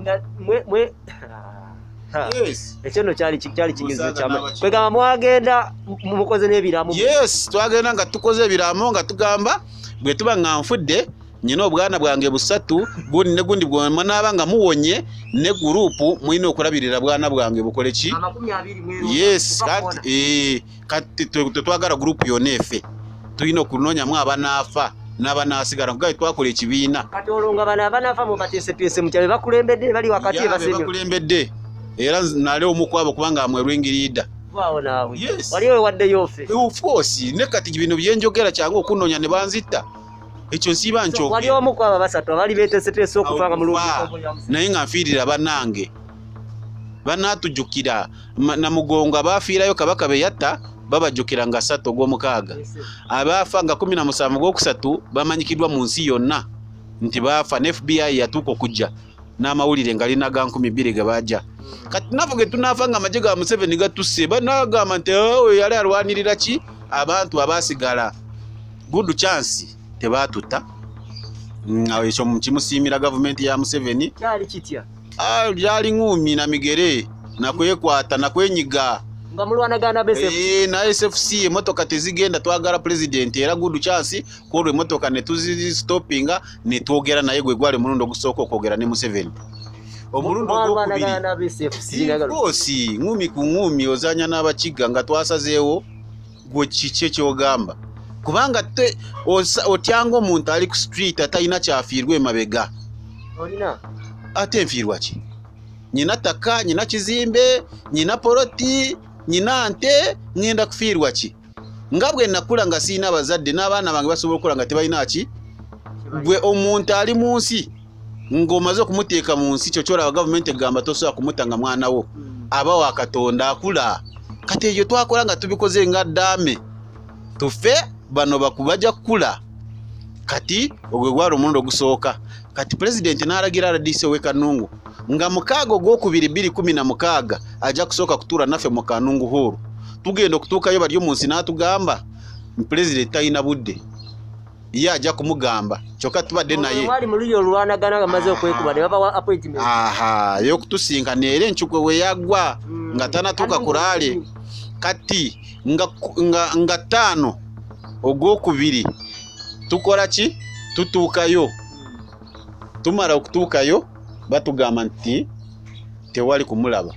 yes ekyo no kyali kyali kigezo kyama kwegamba mwagenda mukoze n'ebiramu yes twagenda nga tukoze ebiramu nga tugamba bwe tuba nga nfudde nyina obwana bwange busatu gundi ne gundi bwoma nabanga muwonye ne gurupu mwine okulabirira bwana bwange bukole ki yes kati eh kati twagala gurupu yonefe tuyina okunonya mu abanafa n'abanasigara kugaye twakola ekibiina kati olonga bana abanafa mu batese pese mutyabe bakulembedde bali wakati basenyo bakulembedde era nale omukwabo kubanga amwe rwingirida wao nawe yes. Waliwe wadde yofe of course ne kati bino byenjogera kyangu okunonya ne banzita ekyo nsiba ncho wali omukwaba basatu bali betese pese okufanga mu luko naye nga nfiirira banange banatujukira na mugongo abafiirayo kabaka be yatta babajukira nga sato gw'omukaaga abafa nga kumi na musanvu gw'okusatu bamanyikidwa mu nsi yonna nti bafa ne F B I yatuuka okujja n'amawulire nga lina ga nkumi bbiri ge bajja kati navuge tunafa nga amagye ga Museveni gatusse banagamba nti yali alwanirira ki abantu abasigala good chance tebatuta ekyo kimusiimira gavumenti ya Museveni kyali kitya lyali ngumi na migere nakwekwata nakwenyiga nga mulwanagana bese eh na S F C motoka tezigenda twagala president era good chance ko lwe motoka ne tuzi stoppinga ne twogera naye gwe gwale mulundo gusoko kwogera ne Museveni omulundo mulwanagana bese F C kosi ngumi ku ngumi ozanya n'abakiga nga twasazeewo gwe kiche kyogamba kubanga te otyango omuntu ali ku street atayina kyafiirwe mabega olina ate nfiirwa ki nyina taka nyina kizimbe nyina poroti nyina nte ngenda kufiirwa ki ngabwe nakula nga siina abazadde n'abaana bange basobola okukola nga tebalina ki gwe omuntu ali mu nsi ng'omaze okumuteeka mu nsi kyo kyolaba gavumenti egamba tosobola kumutanga mwana wo aba wa Katonda akula kati ekyo twakola nga tubikoze nga ddaame tufe bano bakubajja kukula kati ogwe gwali omulundi ogusooka kati pulezidenti n'alagira R D C we Kanungu nga mukaaga ogwokubiri bbiri kumi na mukaaga ajja kusooka kutuula naffe mu Kanungu hall tugenda okutuukayo bali omu nsi n'atugamba pulezidenti talina budde ye ajja kumugamba kyokka tubadde naye mwali mululi olwanagana nga maze okwekuba ne baba appointment aha y'okutusinkana era enkyukwe we yaggwa nga tanatuuka kulaale kati nga nga nga ttaano ogwokubiri tukola ki tutuukayo tumala okutuukayo batugamba nti tewali kumulaba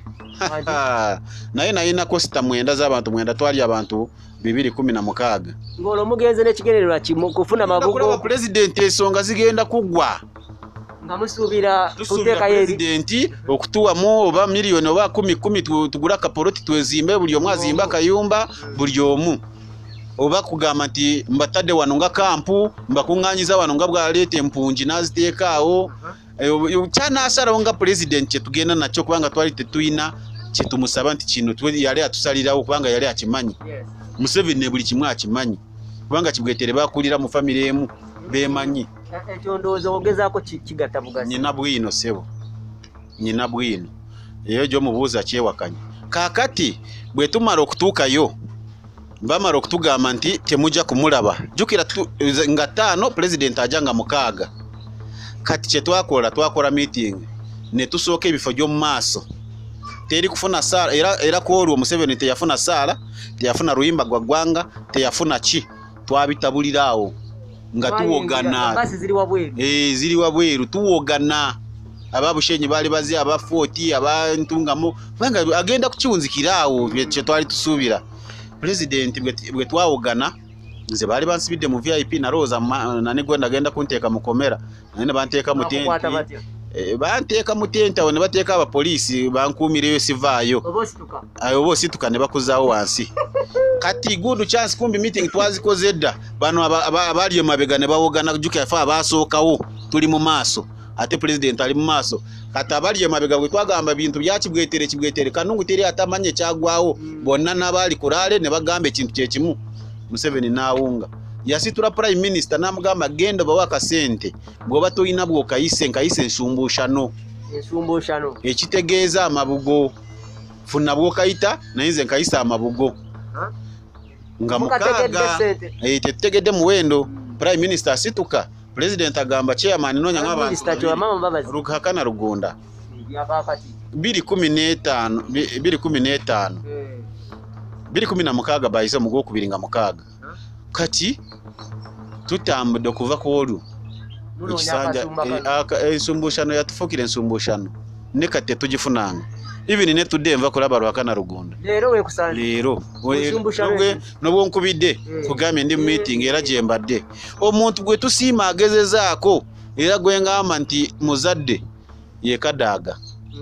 naye nayina kosita mwenda z'abantu mwenda twali abantu bibiri kumi na mukaaga ngolo mugenze n'ekigendererwa kimu kufuna mabugo pulezidenti ensonga zigenda kuggwa nga musuubira kuteekayo pulezidenti okutuwamu oba miliyoni oba kumi kumi tugula kaporoti twezimbe buli omu azimba akayumba buli omu oba kugamba nti mbatadde wano nga kampu mbakuŋŋaanyiza wano nga bwaleeta empungi n'aziteekaawo kyanaasalawo nga pulezidenti kye tugenda nakyo kubanga twali tetuyina kye tumusaba nti kino yali atusalirawo kubanga yali akimanyi Museveni ne buli kimu akimanyi kubanga Kibwetere bakulira mu famire emu beemanyi ekyo ndowooza ogezaako kigatta bugasi nyina bwino sebo nyina bwino eyo gy'omubuuza kyewakanya kaakati bwe tumala okutuukayo bamala okutugamba nti temujja kumulaba jjukira nga ttaano pulezidenti ajja nga mukaaga kati kye twakola twakola meeting ne tusooka ebifo gy'omu maaso teri kufuna saala era era ku olwo Museveni teyafuna saala teyafuna luyimba gwa Gwanga teyafuna ki twabitabulira awo nga tuwogana basi ziri wabweru eh ziri wabweru tuwogana ababushenyi bali bazi aba forty abantungamo banga agenda kukiwunzikira awo kye twali tusuubira pulezidenti bwe twawogana nze bali bansibidde mu V I P na Rosa na ne gwenda agenda kunteeka mu komera nane banteeka mu tenti eh banteeka mu tenti awo ne bateeka abapoliisi bankuumireyo sivaayo obosituka ayo obosituka ne bakuzaawo wansi kati good chance kumbi meeting twazikoze edda bano abali emabega ne bawogana jjuka yafa abasookawo tuli mu maaso ate president ali mu maaso kati abali emabega bwe twagamba bintu bya Kibwetere Kibwetere Kanungu teri atamanye kyagwawo bonna n'abali kurale ne bagamba ekintu kye kimu Museveni naawunga yasitula prime minister namugamba genda bawa kasente bwoba toyina bwo kayise nkayise ensumbushano ensumbushano ekitegeeza amabugo funa bwo kayita nayize nkayisa amabugo nga mukaga eh tetegedde muwendo prime minister asituka president agamba chairman nonya ng'abantu minister cho mama babazi rukakana rugunda yakakati biri kumi n'etaano biri kumi n'etaano biri kumi na mukaga bayise mugo kubiringa mukaga kati tutambudde kuva ku olwo ekisanja ensumbushano yatufukira ensumbushano ne kati tugifunanga even ne tudemva kulaba rwakana rugunda lero we kusanga lero nobwe nobwo nkubidde kugamye ndi meeting era jembadde omuntu gwe tusiima agezezaako era gwe ngamba nti muzadde ye Kadaga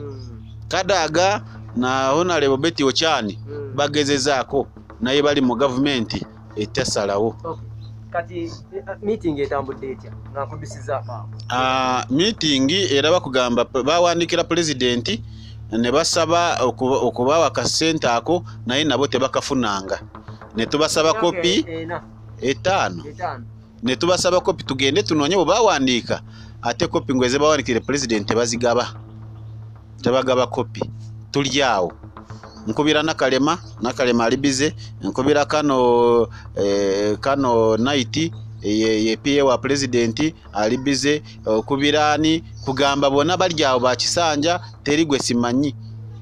Kadaga na honorable Betty Ochani bagezezaako naye bali mu government etasalawo kati meeting etambudde etya nakubisiza ah meeting era bakugamba bawandikira president ne basaba okubawa kasente ako naye nabo tebakafunanga ne tubasaba kopi etaano ne tubasaba kopi tugende tunonye bo bawandika ate kopi ngweze bawandikire president bazigaba tebagaba kopi tulyawo nkubira nakalema nakalema alibize nkubira kano eh, kano night ye, ye P A wa president alibize kubirani kugamba bona balyawo ba kisanja terigwe simanyi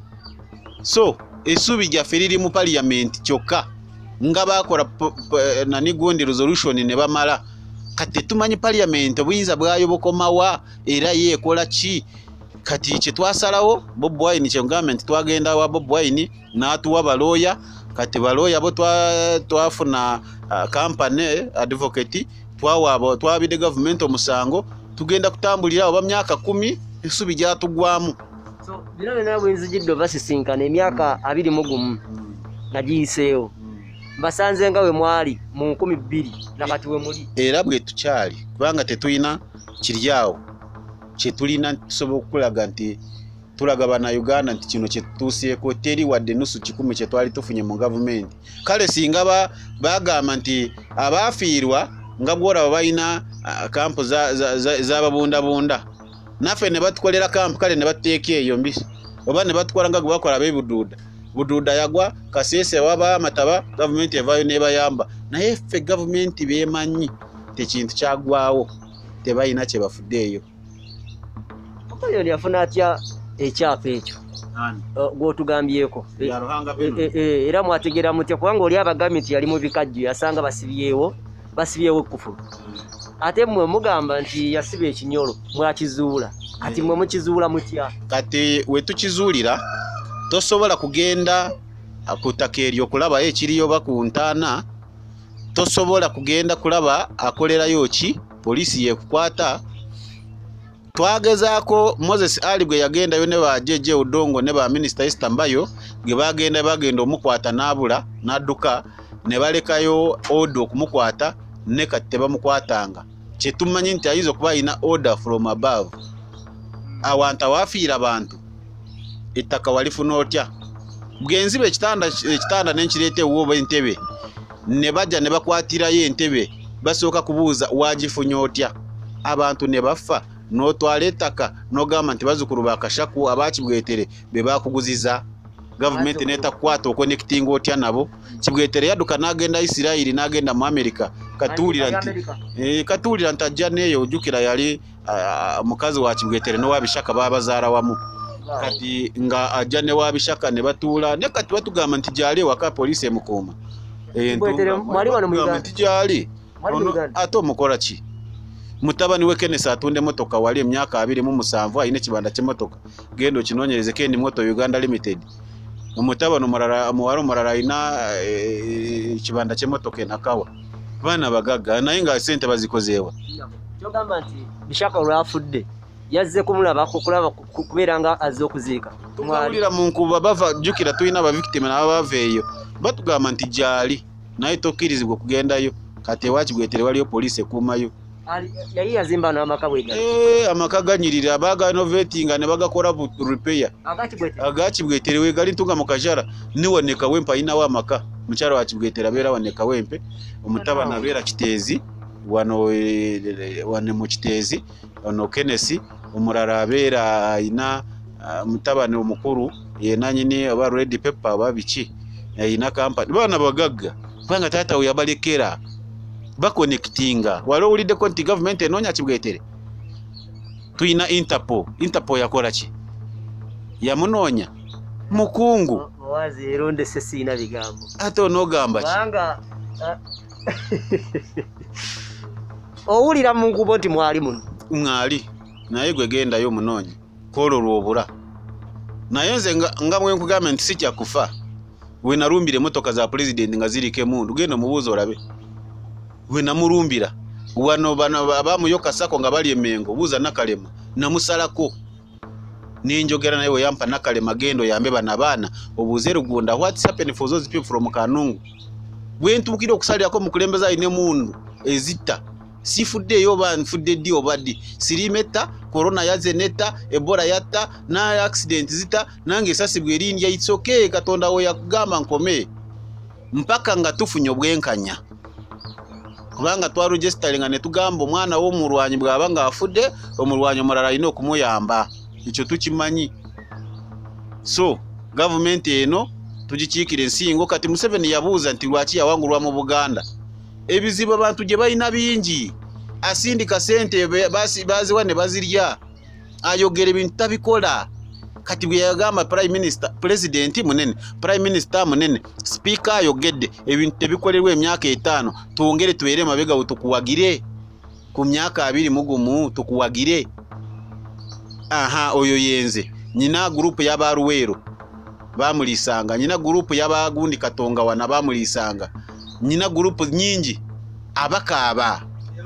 so esubi lya feriri mu parliament choka nga bakora nani gundi resolution ne bamala kati tumanyi parliament obuyinza bwayo bukomawa era ye kola chi kati kye twasalawo Bob Wine kye government twagenda wa Bob Wine n'atuwa baloya kati baloya bo twafuna uh, company advocate twawa twabide government omusango tugenda kutambulira oba myaka kumi esubi gyatugwamu so bino bino bwinzijiddo basisinkana emyaka abiri mu gumu nagiyiseewo basanze nga we mwali mu nkumi bbiri nakati we muli era bwe tukyali kubanga tetuyina kiryawo kye tulina tusobola okulaga nti tulaga bana Uganda nti kino kye tutuuseeko teri wadde nusu kikumi kye twali tufunye mu government kale singa ba bagamba nti abaafiirwa nga bwora balina uh, kampu za za, za, za babunda bunda nafe ne batukolera kampu kale ne bateeka eyo mbisi oba ne batwala nga gwakola be bududa bududa yagwa kasese waba mataba government evayo ne bayamba naye ffe government bemanyi tekintu kyagwawo tebayina kye bafuddeeyo oyo yafuna atya ekyapa ekyo gwotugambyeko era mwategera mutya kubanga oli abagambye nti yali mu bikajjo yasanga basibyewo basibyewo kufulu ate mwe mugamba nti yasiba ekinyolo mwakizuula kati mwe mukizuula mutya kati we tukizuulira tosobola kugenda akutaka eryo kulaba ekiriyo bakuntaana tosobola kugenda kulaba akolerayo ki polisi yekukwata twagezaako Moses Ali bwe yagendayo ne ba Jeje Udongo ne ba Minister Istambayo ge bagenda bagenda omukwata nabula nadduka ne balekayo order okumukwata ne kati bamukwatanga kye tumanyi nti ayizo kuba ina order from above awanta wafiira abantu ettaka walifuna otya bwenzibe ekitanda ekitanda n'enkirete uwo entebe ne bajja ne bakwatirayo entebe basooka kubuuza wagifunye otya abantu ne bafa no twalettaka no gamba nti bazukulu bakashaku abakibwetere be bakuguziza government neta kwata oconnecting otya nabo Kibwetere yaduka nagenda Israeli nagenda mu America katulira nti eh katulira ntajja neyo ojukira yali uh, mukazi wa Kibwetere no wabishaka babazaara wamu kati nga ajja ne wabishaka ne batula ne kati batugamba nti jali waka police emukoma eh Kibwetere mwali wano mu Uganda nti jali ato mukola ki mutabani we Kenneth atunde motoka wali emyaka abiri mu musanvu ayine kibanda kye motoka gendo kinonyereze kendi moto Uganda Limited umutabano marara muwaro marara ina e, kibanda kye motoka nakawa bana bagaga naye nga sente bazikozeewa kyogamba nti bishaka olwafudde yazze kumulaba kulaba kubeeranga azze okuziika twalira mu nkuba bava jukira tuyina ba victim n'abaveeyo batugamba nti jali naye tokkirizibwa kugendayo kati wa Kibwetere waliyo police kumayo yali yazimba n'amaka bwega eh amaka ganyirira abaga innovating ne bagakora repair aga Kibwetere we gali tunga mu kajara niwoneka wempa ina wa maka mucharo wa Kibwetere abera woneka wempe omutaba nabera Kitezi wano wane mu Kitezi ono Kenesi umurara abera ina mutabane omukuru ye nanyini aba Red Pepper babichi ina company bana bagagga kwanga tata uyabalekera bakonectinga walo ulide konti government enonya Kibwetere tuina Interpol Interpol yakora ki yamunonya mukungu wazi eronde sesina bigambo ato no gamba ki Gwanga owulira mu nkubo nti mwali muno mwali naye gwe genda yo munonya kolo lwobula naye nze nga mwe government si kya kufa we narumbire motoka za president nga zirike mundu genda mubuzo olabe we namurumbira wano bano abamuyoka sako nga bali emengo buza nakalema namusalako ninjogera naye yampa nakalema gendo yambe bana bana obuze Rugunda what's happening for those people from Kanungu bwentukire okusalira ko mukulembeza ine mundu ezita sifudde yo banfudde di obadi sirimeta corona yazeneta ebola yatta na accident zita nange sasibwe erindya it's okay katonda we yakugamba nkome mpaka nga tufunye obwenkanya kubanga twaregistaringa ne tugamba omwana wo murwanyi bwabanga afudde omurwanyi omulala ino kumuyamba icho tukimanyi so government eno tugikiikire nsingo kati Museveni yabuuza nti lwaki yawangulwa mu Buganda ebizibu abantu gye balina bingi asindika sente basi bazi wane bazirya ayogera ebintu tabikola kati bwe yagamba prime minister president munene prime minister munene speaker ayogedde ebintu tebikolerwa emyaka etaano tuongere tubeere mabega utukuwagire ku myaka abiri mugumu tukuwagire aha oyo yenze nyina group y'abaruwero bamulisanga nyina group y'abagundi Katonga wana bamulisanga nyina group nyingi abakaba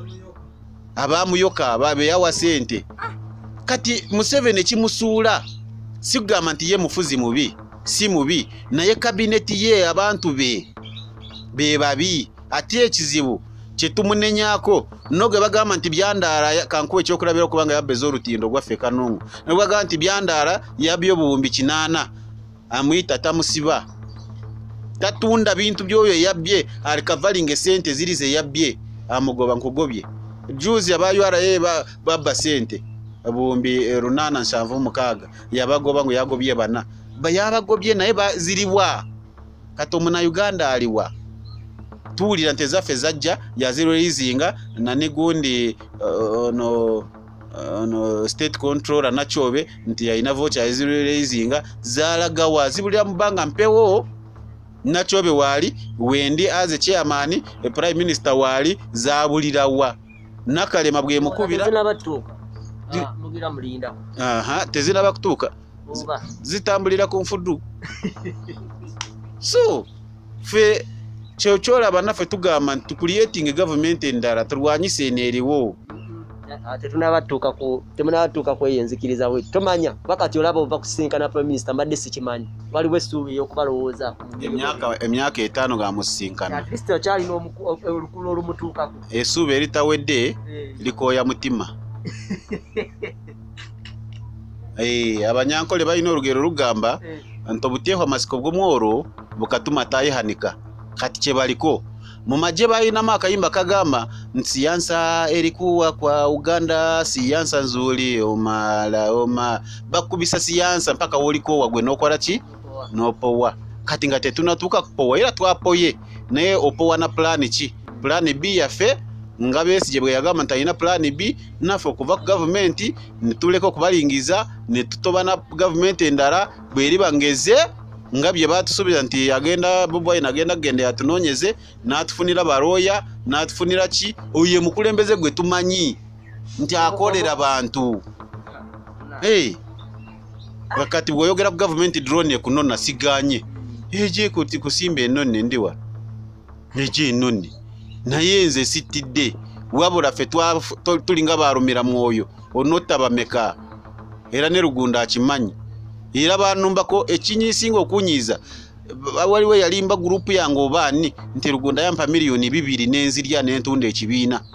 abamuyoka babe yawa sente kati Museveni kimusuula sigama nti ye mufuzi mubi si mubi naye cabinet ye abantu be be babi ati ekizibu kyetumunenyako noge bagamba nti byandara kankuwe kyokulabira kubanga yabbezo olutindo gwaffe Kanungu noge bagamba nti byandara yabyo obuwumbi kinaana amuyita tamusiba tatunda bintu byoyo yabye alikavalinge sente ziri ze yabye amugoba nkugobye juzi abayo araye baba sente abumbi runana nshanvu mukaga yabagoba ngo yagobye bana bayabagobye naye baziriwa katomu na Uganda aliwa tuulira ntezaffe zajja yazirolizinga na negundi uh, no uh, no state controller nachobe nti yaina voucher yazirolizinga zalaga wazibulira mubanga mpewo nachobe wali wendi as a chairman a prime minister wali zabulirawa nakalema bwe mukubira zinabatuka ah mugira mulinda aha tezina bakutuka zitambulira ku nfudu so fe chochola banafe tugamba tucreating government endara turwanyise neriwo ate tunabatuka ku temunabatuka ku yenzikiriza we tomanya bakati olaba ova kusinkana prime minister madde sikimanyi wali wesubi yokubalowooza emyaka emyaka etaano ga musinkana at least ochali no olukulu olumutuka ku esube eritawedde likoya mutima eh abanyankole bayino olugero lugamba ntobutyeho amasiko bw'omworo bukatuma tayihanika kati kye baliko mu maje bayina makayimba kagamba nsiyansa erikuwa kwa Uganda siyansa nzuli omala oma bakubisa siyansa mpaka woliko wagwe nokola ki nopowa kati ngate tunatuka kupowa era twapoye naye opowa na plan ki plan B yafe ngabesi je bwe yagamba ntayina plan B nafo kuva ku government nituleko kubalingiza netutobana government endara bweri bangeze ngabye batusubiza nti agenda bubwa inagenda gende yatunonyeze natufunira baroya natufunira ki oye mukulembeze gwe tumanyi nti akolera abantu hey wakati bwoyogera ku government drone kunona siganye eje kuti kusimbe none ndiwa eje none nayenze sitidde wabula fe twa tulinga barumira mwoyo onota bameka era ne Rugunda akimanyi era banumbako ekinyisinga okunyiza waliwe yalimba group yango obani nti Rugunda yampa milioni bibiri nenzirya n'entunda ekibiina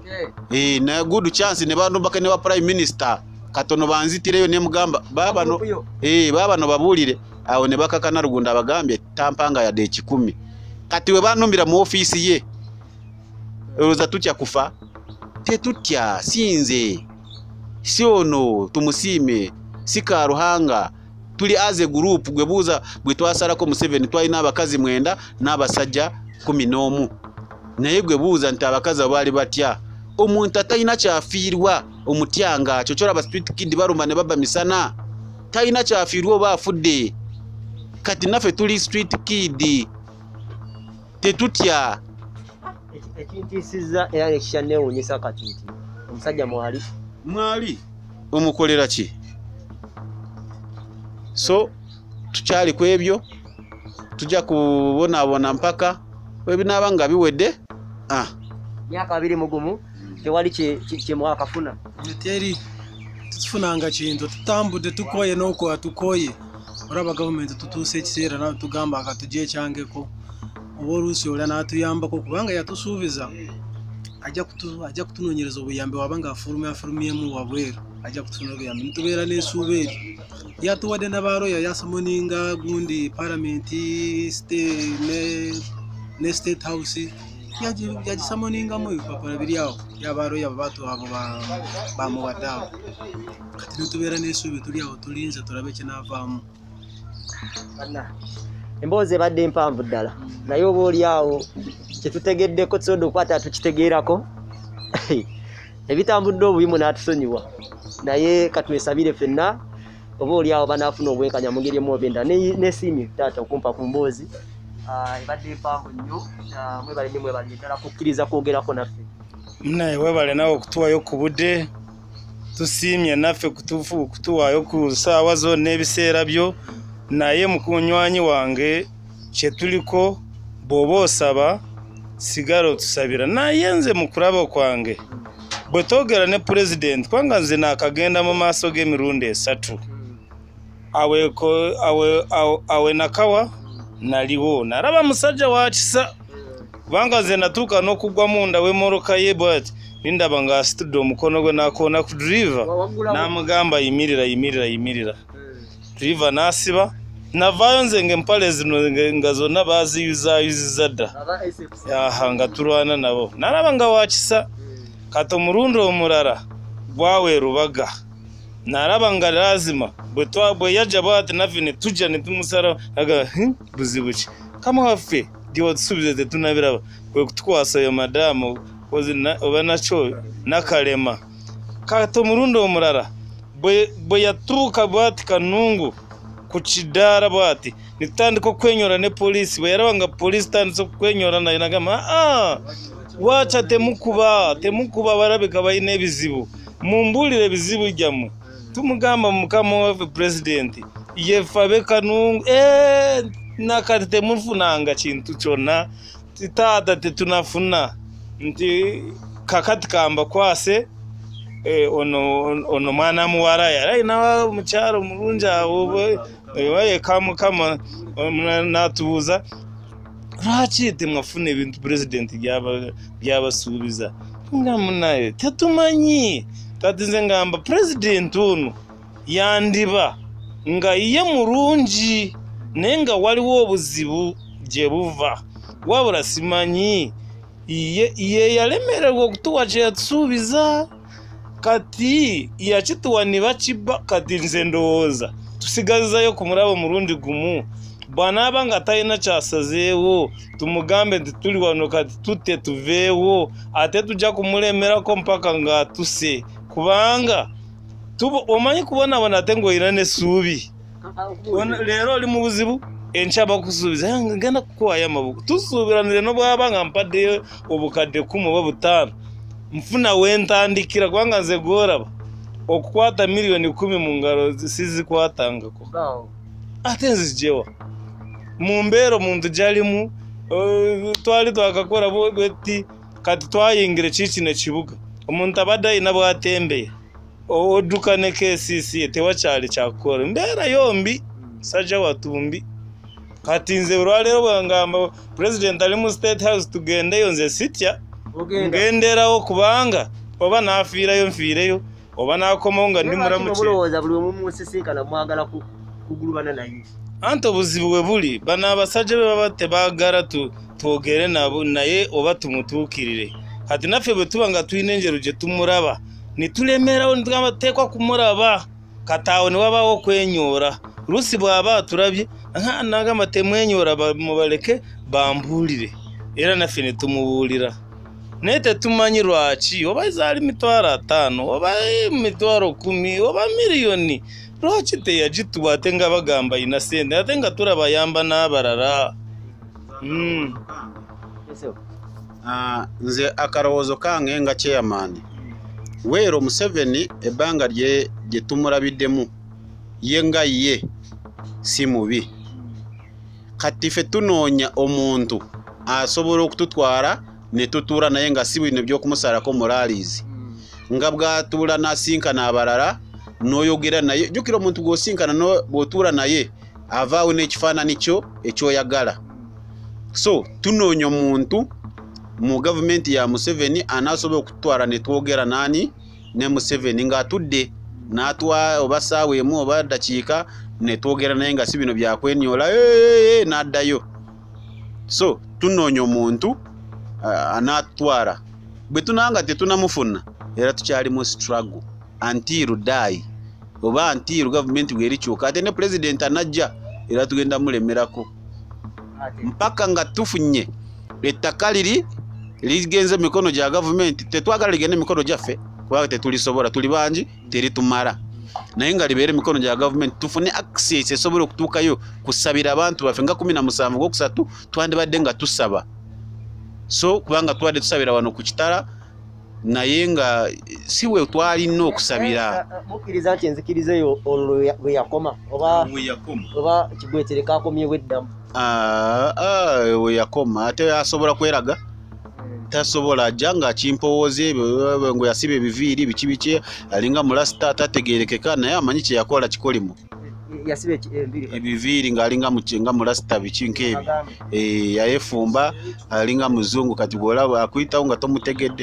eh na good chance ne bantu bakane wa prime minister katono banzitireyo ne mugamba baba no eh baba no babulire awo ne bakakana rugunda bagambye tampanga ya de kikumi kati we banumbira mu office ye uza tutya kufa tetutya sinze siono tumusime sika ruhanga tuli aze group gwebuza bwitwasara ko mu seven twayina abakazi mwenda n'abasajja kumi n'omu naye gwebuza nti abakazi bali batya omuntu atayina kyafirwa omutyanga chochora ba street kid barumane baba misana tayina kyafirwa bafudde kati nafe tuli street kid tetutya ekintisiza era ekishane unyisa kati omusajja Mwali Mwali omukolera ki so tukyali kwebyo tujja kubona bona mpaka webinabanga biwedde ah myaka abiri mugumu tewali kye mwakafuna teri tufunanga kintu tutambude tukoye noko atukoye oraba government tutuse ekisera na tugamba akatuje cyangeko oborusi ola natuyambako kubanga yatusubiza ajja kutu ajja kutunonyereza obuyambe wabanga afurume afurumiyemu wabwero ajja kutuna obuyambe ntubera nesuberi yatuwade nabaro ya yasamoninga gundi parliament state ne ne state house yaji yaji samoninga mu papara biriyawo yabaro yabatu abo ba ba mu badawo kati ntubera nesuberi tuliyawo tulinze turabe kinavamu bana emboozi badde empamvu ddala naye oba oliawo kyetutegeddeko tsodo kwata tukitegeerako ebitambudde obuyimu n'atusonyiwa naye katwesabire ffenna oba oliawo banaafuna obwenkanya mu ngeri emu oba endala n'esiimi taata okumpa ku mboozi ebadde empamvu nnyo mwebale ne mwebale ddala kukkiriza kwogerako naffe naye webale nawe okutuwayo ku budde tusiimye naffe kutufu kutuwaayo ku ssaawa zonna ebiseera byo naye mukunywanyi wange kyetuliko bw'oba osaba sigara otusabira naye nze mu kuraba kwange bwe twogera ne president kwanga nze naakagenda mu maaso g'emirundi esatu awe awe awe nakawa naliwo naraba musajja wa kisa kubanga nze natuuka n'okugwa munda w'emmoroka ye bwati nindaba ng'asitudde omukono gwe n'akoona ku driver n'amugamba yimirira yimirira yimirira driver n'asiba navayo nze ng'empale zino nga zonna baaziyuzaayuziza dda aha nga tulwana nabo naraba nga wakisa kati omulundi omulala bwawe rubaga naraba nga lazima bwe yajja bwati naffe ne tujja ne tumusala aga buzibu ki kama waffe gyewatusubiriza tetunabiraba kwe kutukwasa oyo madamu oba nakyo nakalema kati omulundi omulala bwe yatuuka bwati Kanungu ku kidaala bwati nitutandika okwenyora ne poliisi bwe yaraba nga poliisi tandise okwenyora naye nagamba aa wacha temukuba temukuba barabika balina ebizibu mumbulire ebizibu gyammwe tumugamba mukama waffe president yefabe Kanungu eh nakati temufunanga kintu kyonna taata tetunafuna nti kakati kamba kwase eh ono ono mwana muwala yali na mukyalo mulungi awo waye kamu kama natubuza lwaki temwafuna ebintu president byaba byabasuubiza ngamba naye tetumanyi kati nze ngamba president ono yandiba nga ye mulungi naye nga waliwo obuzibu gye buva wabula simanyi ye yalemererwa okutuwa kye yatusuubiza kati yakituwa ne bakibba kati nze ndowooza tusigazayo ku mulabo mulundi gumu bw'anaaba nga talina kyasazeewo tumugambe nti tuli wano kati tutte tuveewo ate tujja kumulemerako mpaka ng'atuse kubanga omanyi kubonabona ate ng'olina n'essuubi leero oli mu buzibu enkya bakusuubiza ngenda kukuwayo amabuku tusuubiranire n'obwaba nga mpaddeyo obukadde kumi oba butaano nfuna wentandikira kubanga nze gw'oraba okukwata miliyoni kumi mu ngalo sizikwatangako ate nzijewa mu mbeera omuntu gyalimu twali twakakora bweti kati twayingire kikino ekibuga omuntu abadde alina bwatembeye odduka ne K C C tewakyali kyakukola mbeera yombi sajja watumbi kati nze olwaleero bwangamba president ali mu state house tugendeyo nze sitya ngenderawo kubanga oba nafiirayo nfiireyo oba nakomawo nga ndi mulamuki anti obuzibu bwe buli bano abasajja be baba tebaagala twogere nabo naye oba tumutuukirire kati naffe bwe tuba nga tulina enjero gye tumulaba nitulemerawo nitugamba kumulaba kati awo ne wabaawo okwenyoora lusi bw'aba aturabye nagamba temwenyoora mubaleke bambuulire era naffe ne tumubuulira naye tetumanyi lwaki oba zaali mitwalo ataano oba mitwalo kumi oba miliyoni lwaki teyagituwa ate nga bagamba ina sente ate nga turabayamba n'abalala. Nze akarowoozo kange nga chairman Weero Museveni ebbanga lye gye tumulabiddemu ye nga ye si mubi kati ffe tunoonya omuntu asobola okututwala ne tutuula naye nga si bino by'okumusalako mulaalizi nga bw'atuula n'asinkana abalala n'oyogera naye jjukira omuntu gw'osinkana bw'otuula naye avaawo n'ekifaananyi kyo ekyoyagala. So tunoonya omuntu mu gavumenti ya Museveni anaasobola okutwala ne twogera nani ne Museveni ng'atudde n'atwa oba ssaawa emu oba ddakiika ne twogera naye nga si bino byakwenyola n'addayo. So tunoonya omuntu anaatwala bwe tunanga tetunamufuna era tukyali mu struggle until die oba until gavumenti bw'erikyuka ate ne president anajja era tugenda mulemerako mpaka nga tufunye ettaka liri ligenze mikono gya gavumenti tetwagala ligende mikono gyaffe kubanga tetulisobola tuli bangi teritumala naye nga libeere mikono gya gavumenti tufune access esobola okutuukayo kusabira abantu baffe nga kumi na musanvu gwokusatu twandibadde nga tusaba. So kubanga twadde tusabira wano ku kitala naye nga siwe twalina okusabira mukkiriza nti enzikirizeyo olwo bwe yakoma oba oba Kibwetere kakomyewo eddamu we yakoma ate asobola kweraga tasobola ajja nga akimpowooza ebyo ngo yasiba ebiviiri biki biki alinga mulasita tategeerekeka naye amanyi kye yakola kikolimu ebiviiri ng'alinga nga mulasita biki nk'ebyo yayefumba alinga muzungu kati bw'olaba akuyitawo nga tomutegedde.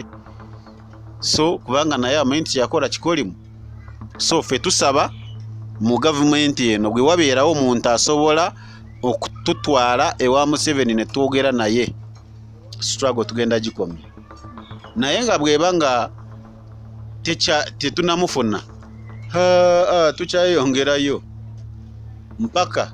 So kubanga naye amanyi nti yakola kikolimu. So ffe tusaba mu gavumenti eno bwe wabeerawo omuntu asobola okututwala ewa Museveni ne twogera naye struggle tugenda gikomye naye nga bweba nga tetunamufuna tukyayongerayo mpaka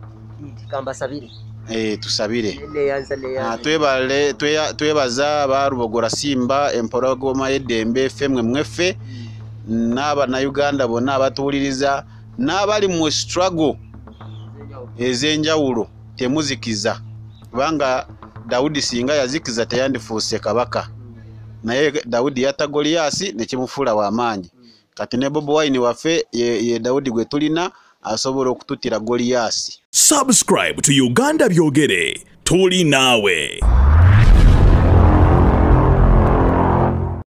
Eh, tusabire twebale twebaza barubogora Simba empologoma y'eddembe femwe mweffe n'aba na Uganda bonna abatuuliriza n'abali mu struggle ez'enjawulo temuzikiza kubanga Daudi singa yazikiza teyandifuuse kabaka naye Daudi yatta Goliasi ne kimufuula w'amaanyi kati ne Bobi Wine waffe ye, ye Daudi gwe tulina asobola okututira Goliasi. Subscribe to Uganda Byogere. Tuli nawe.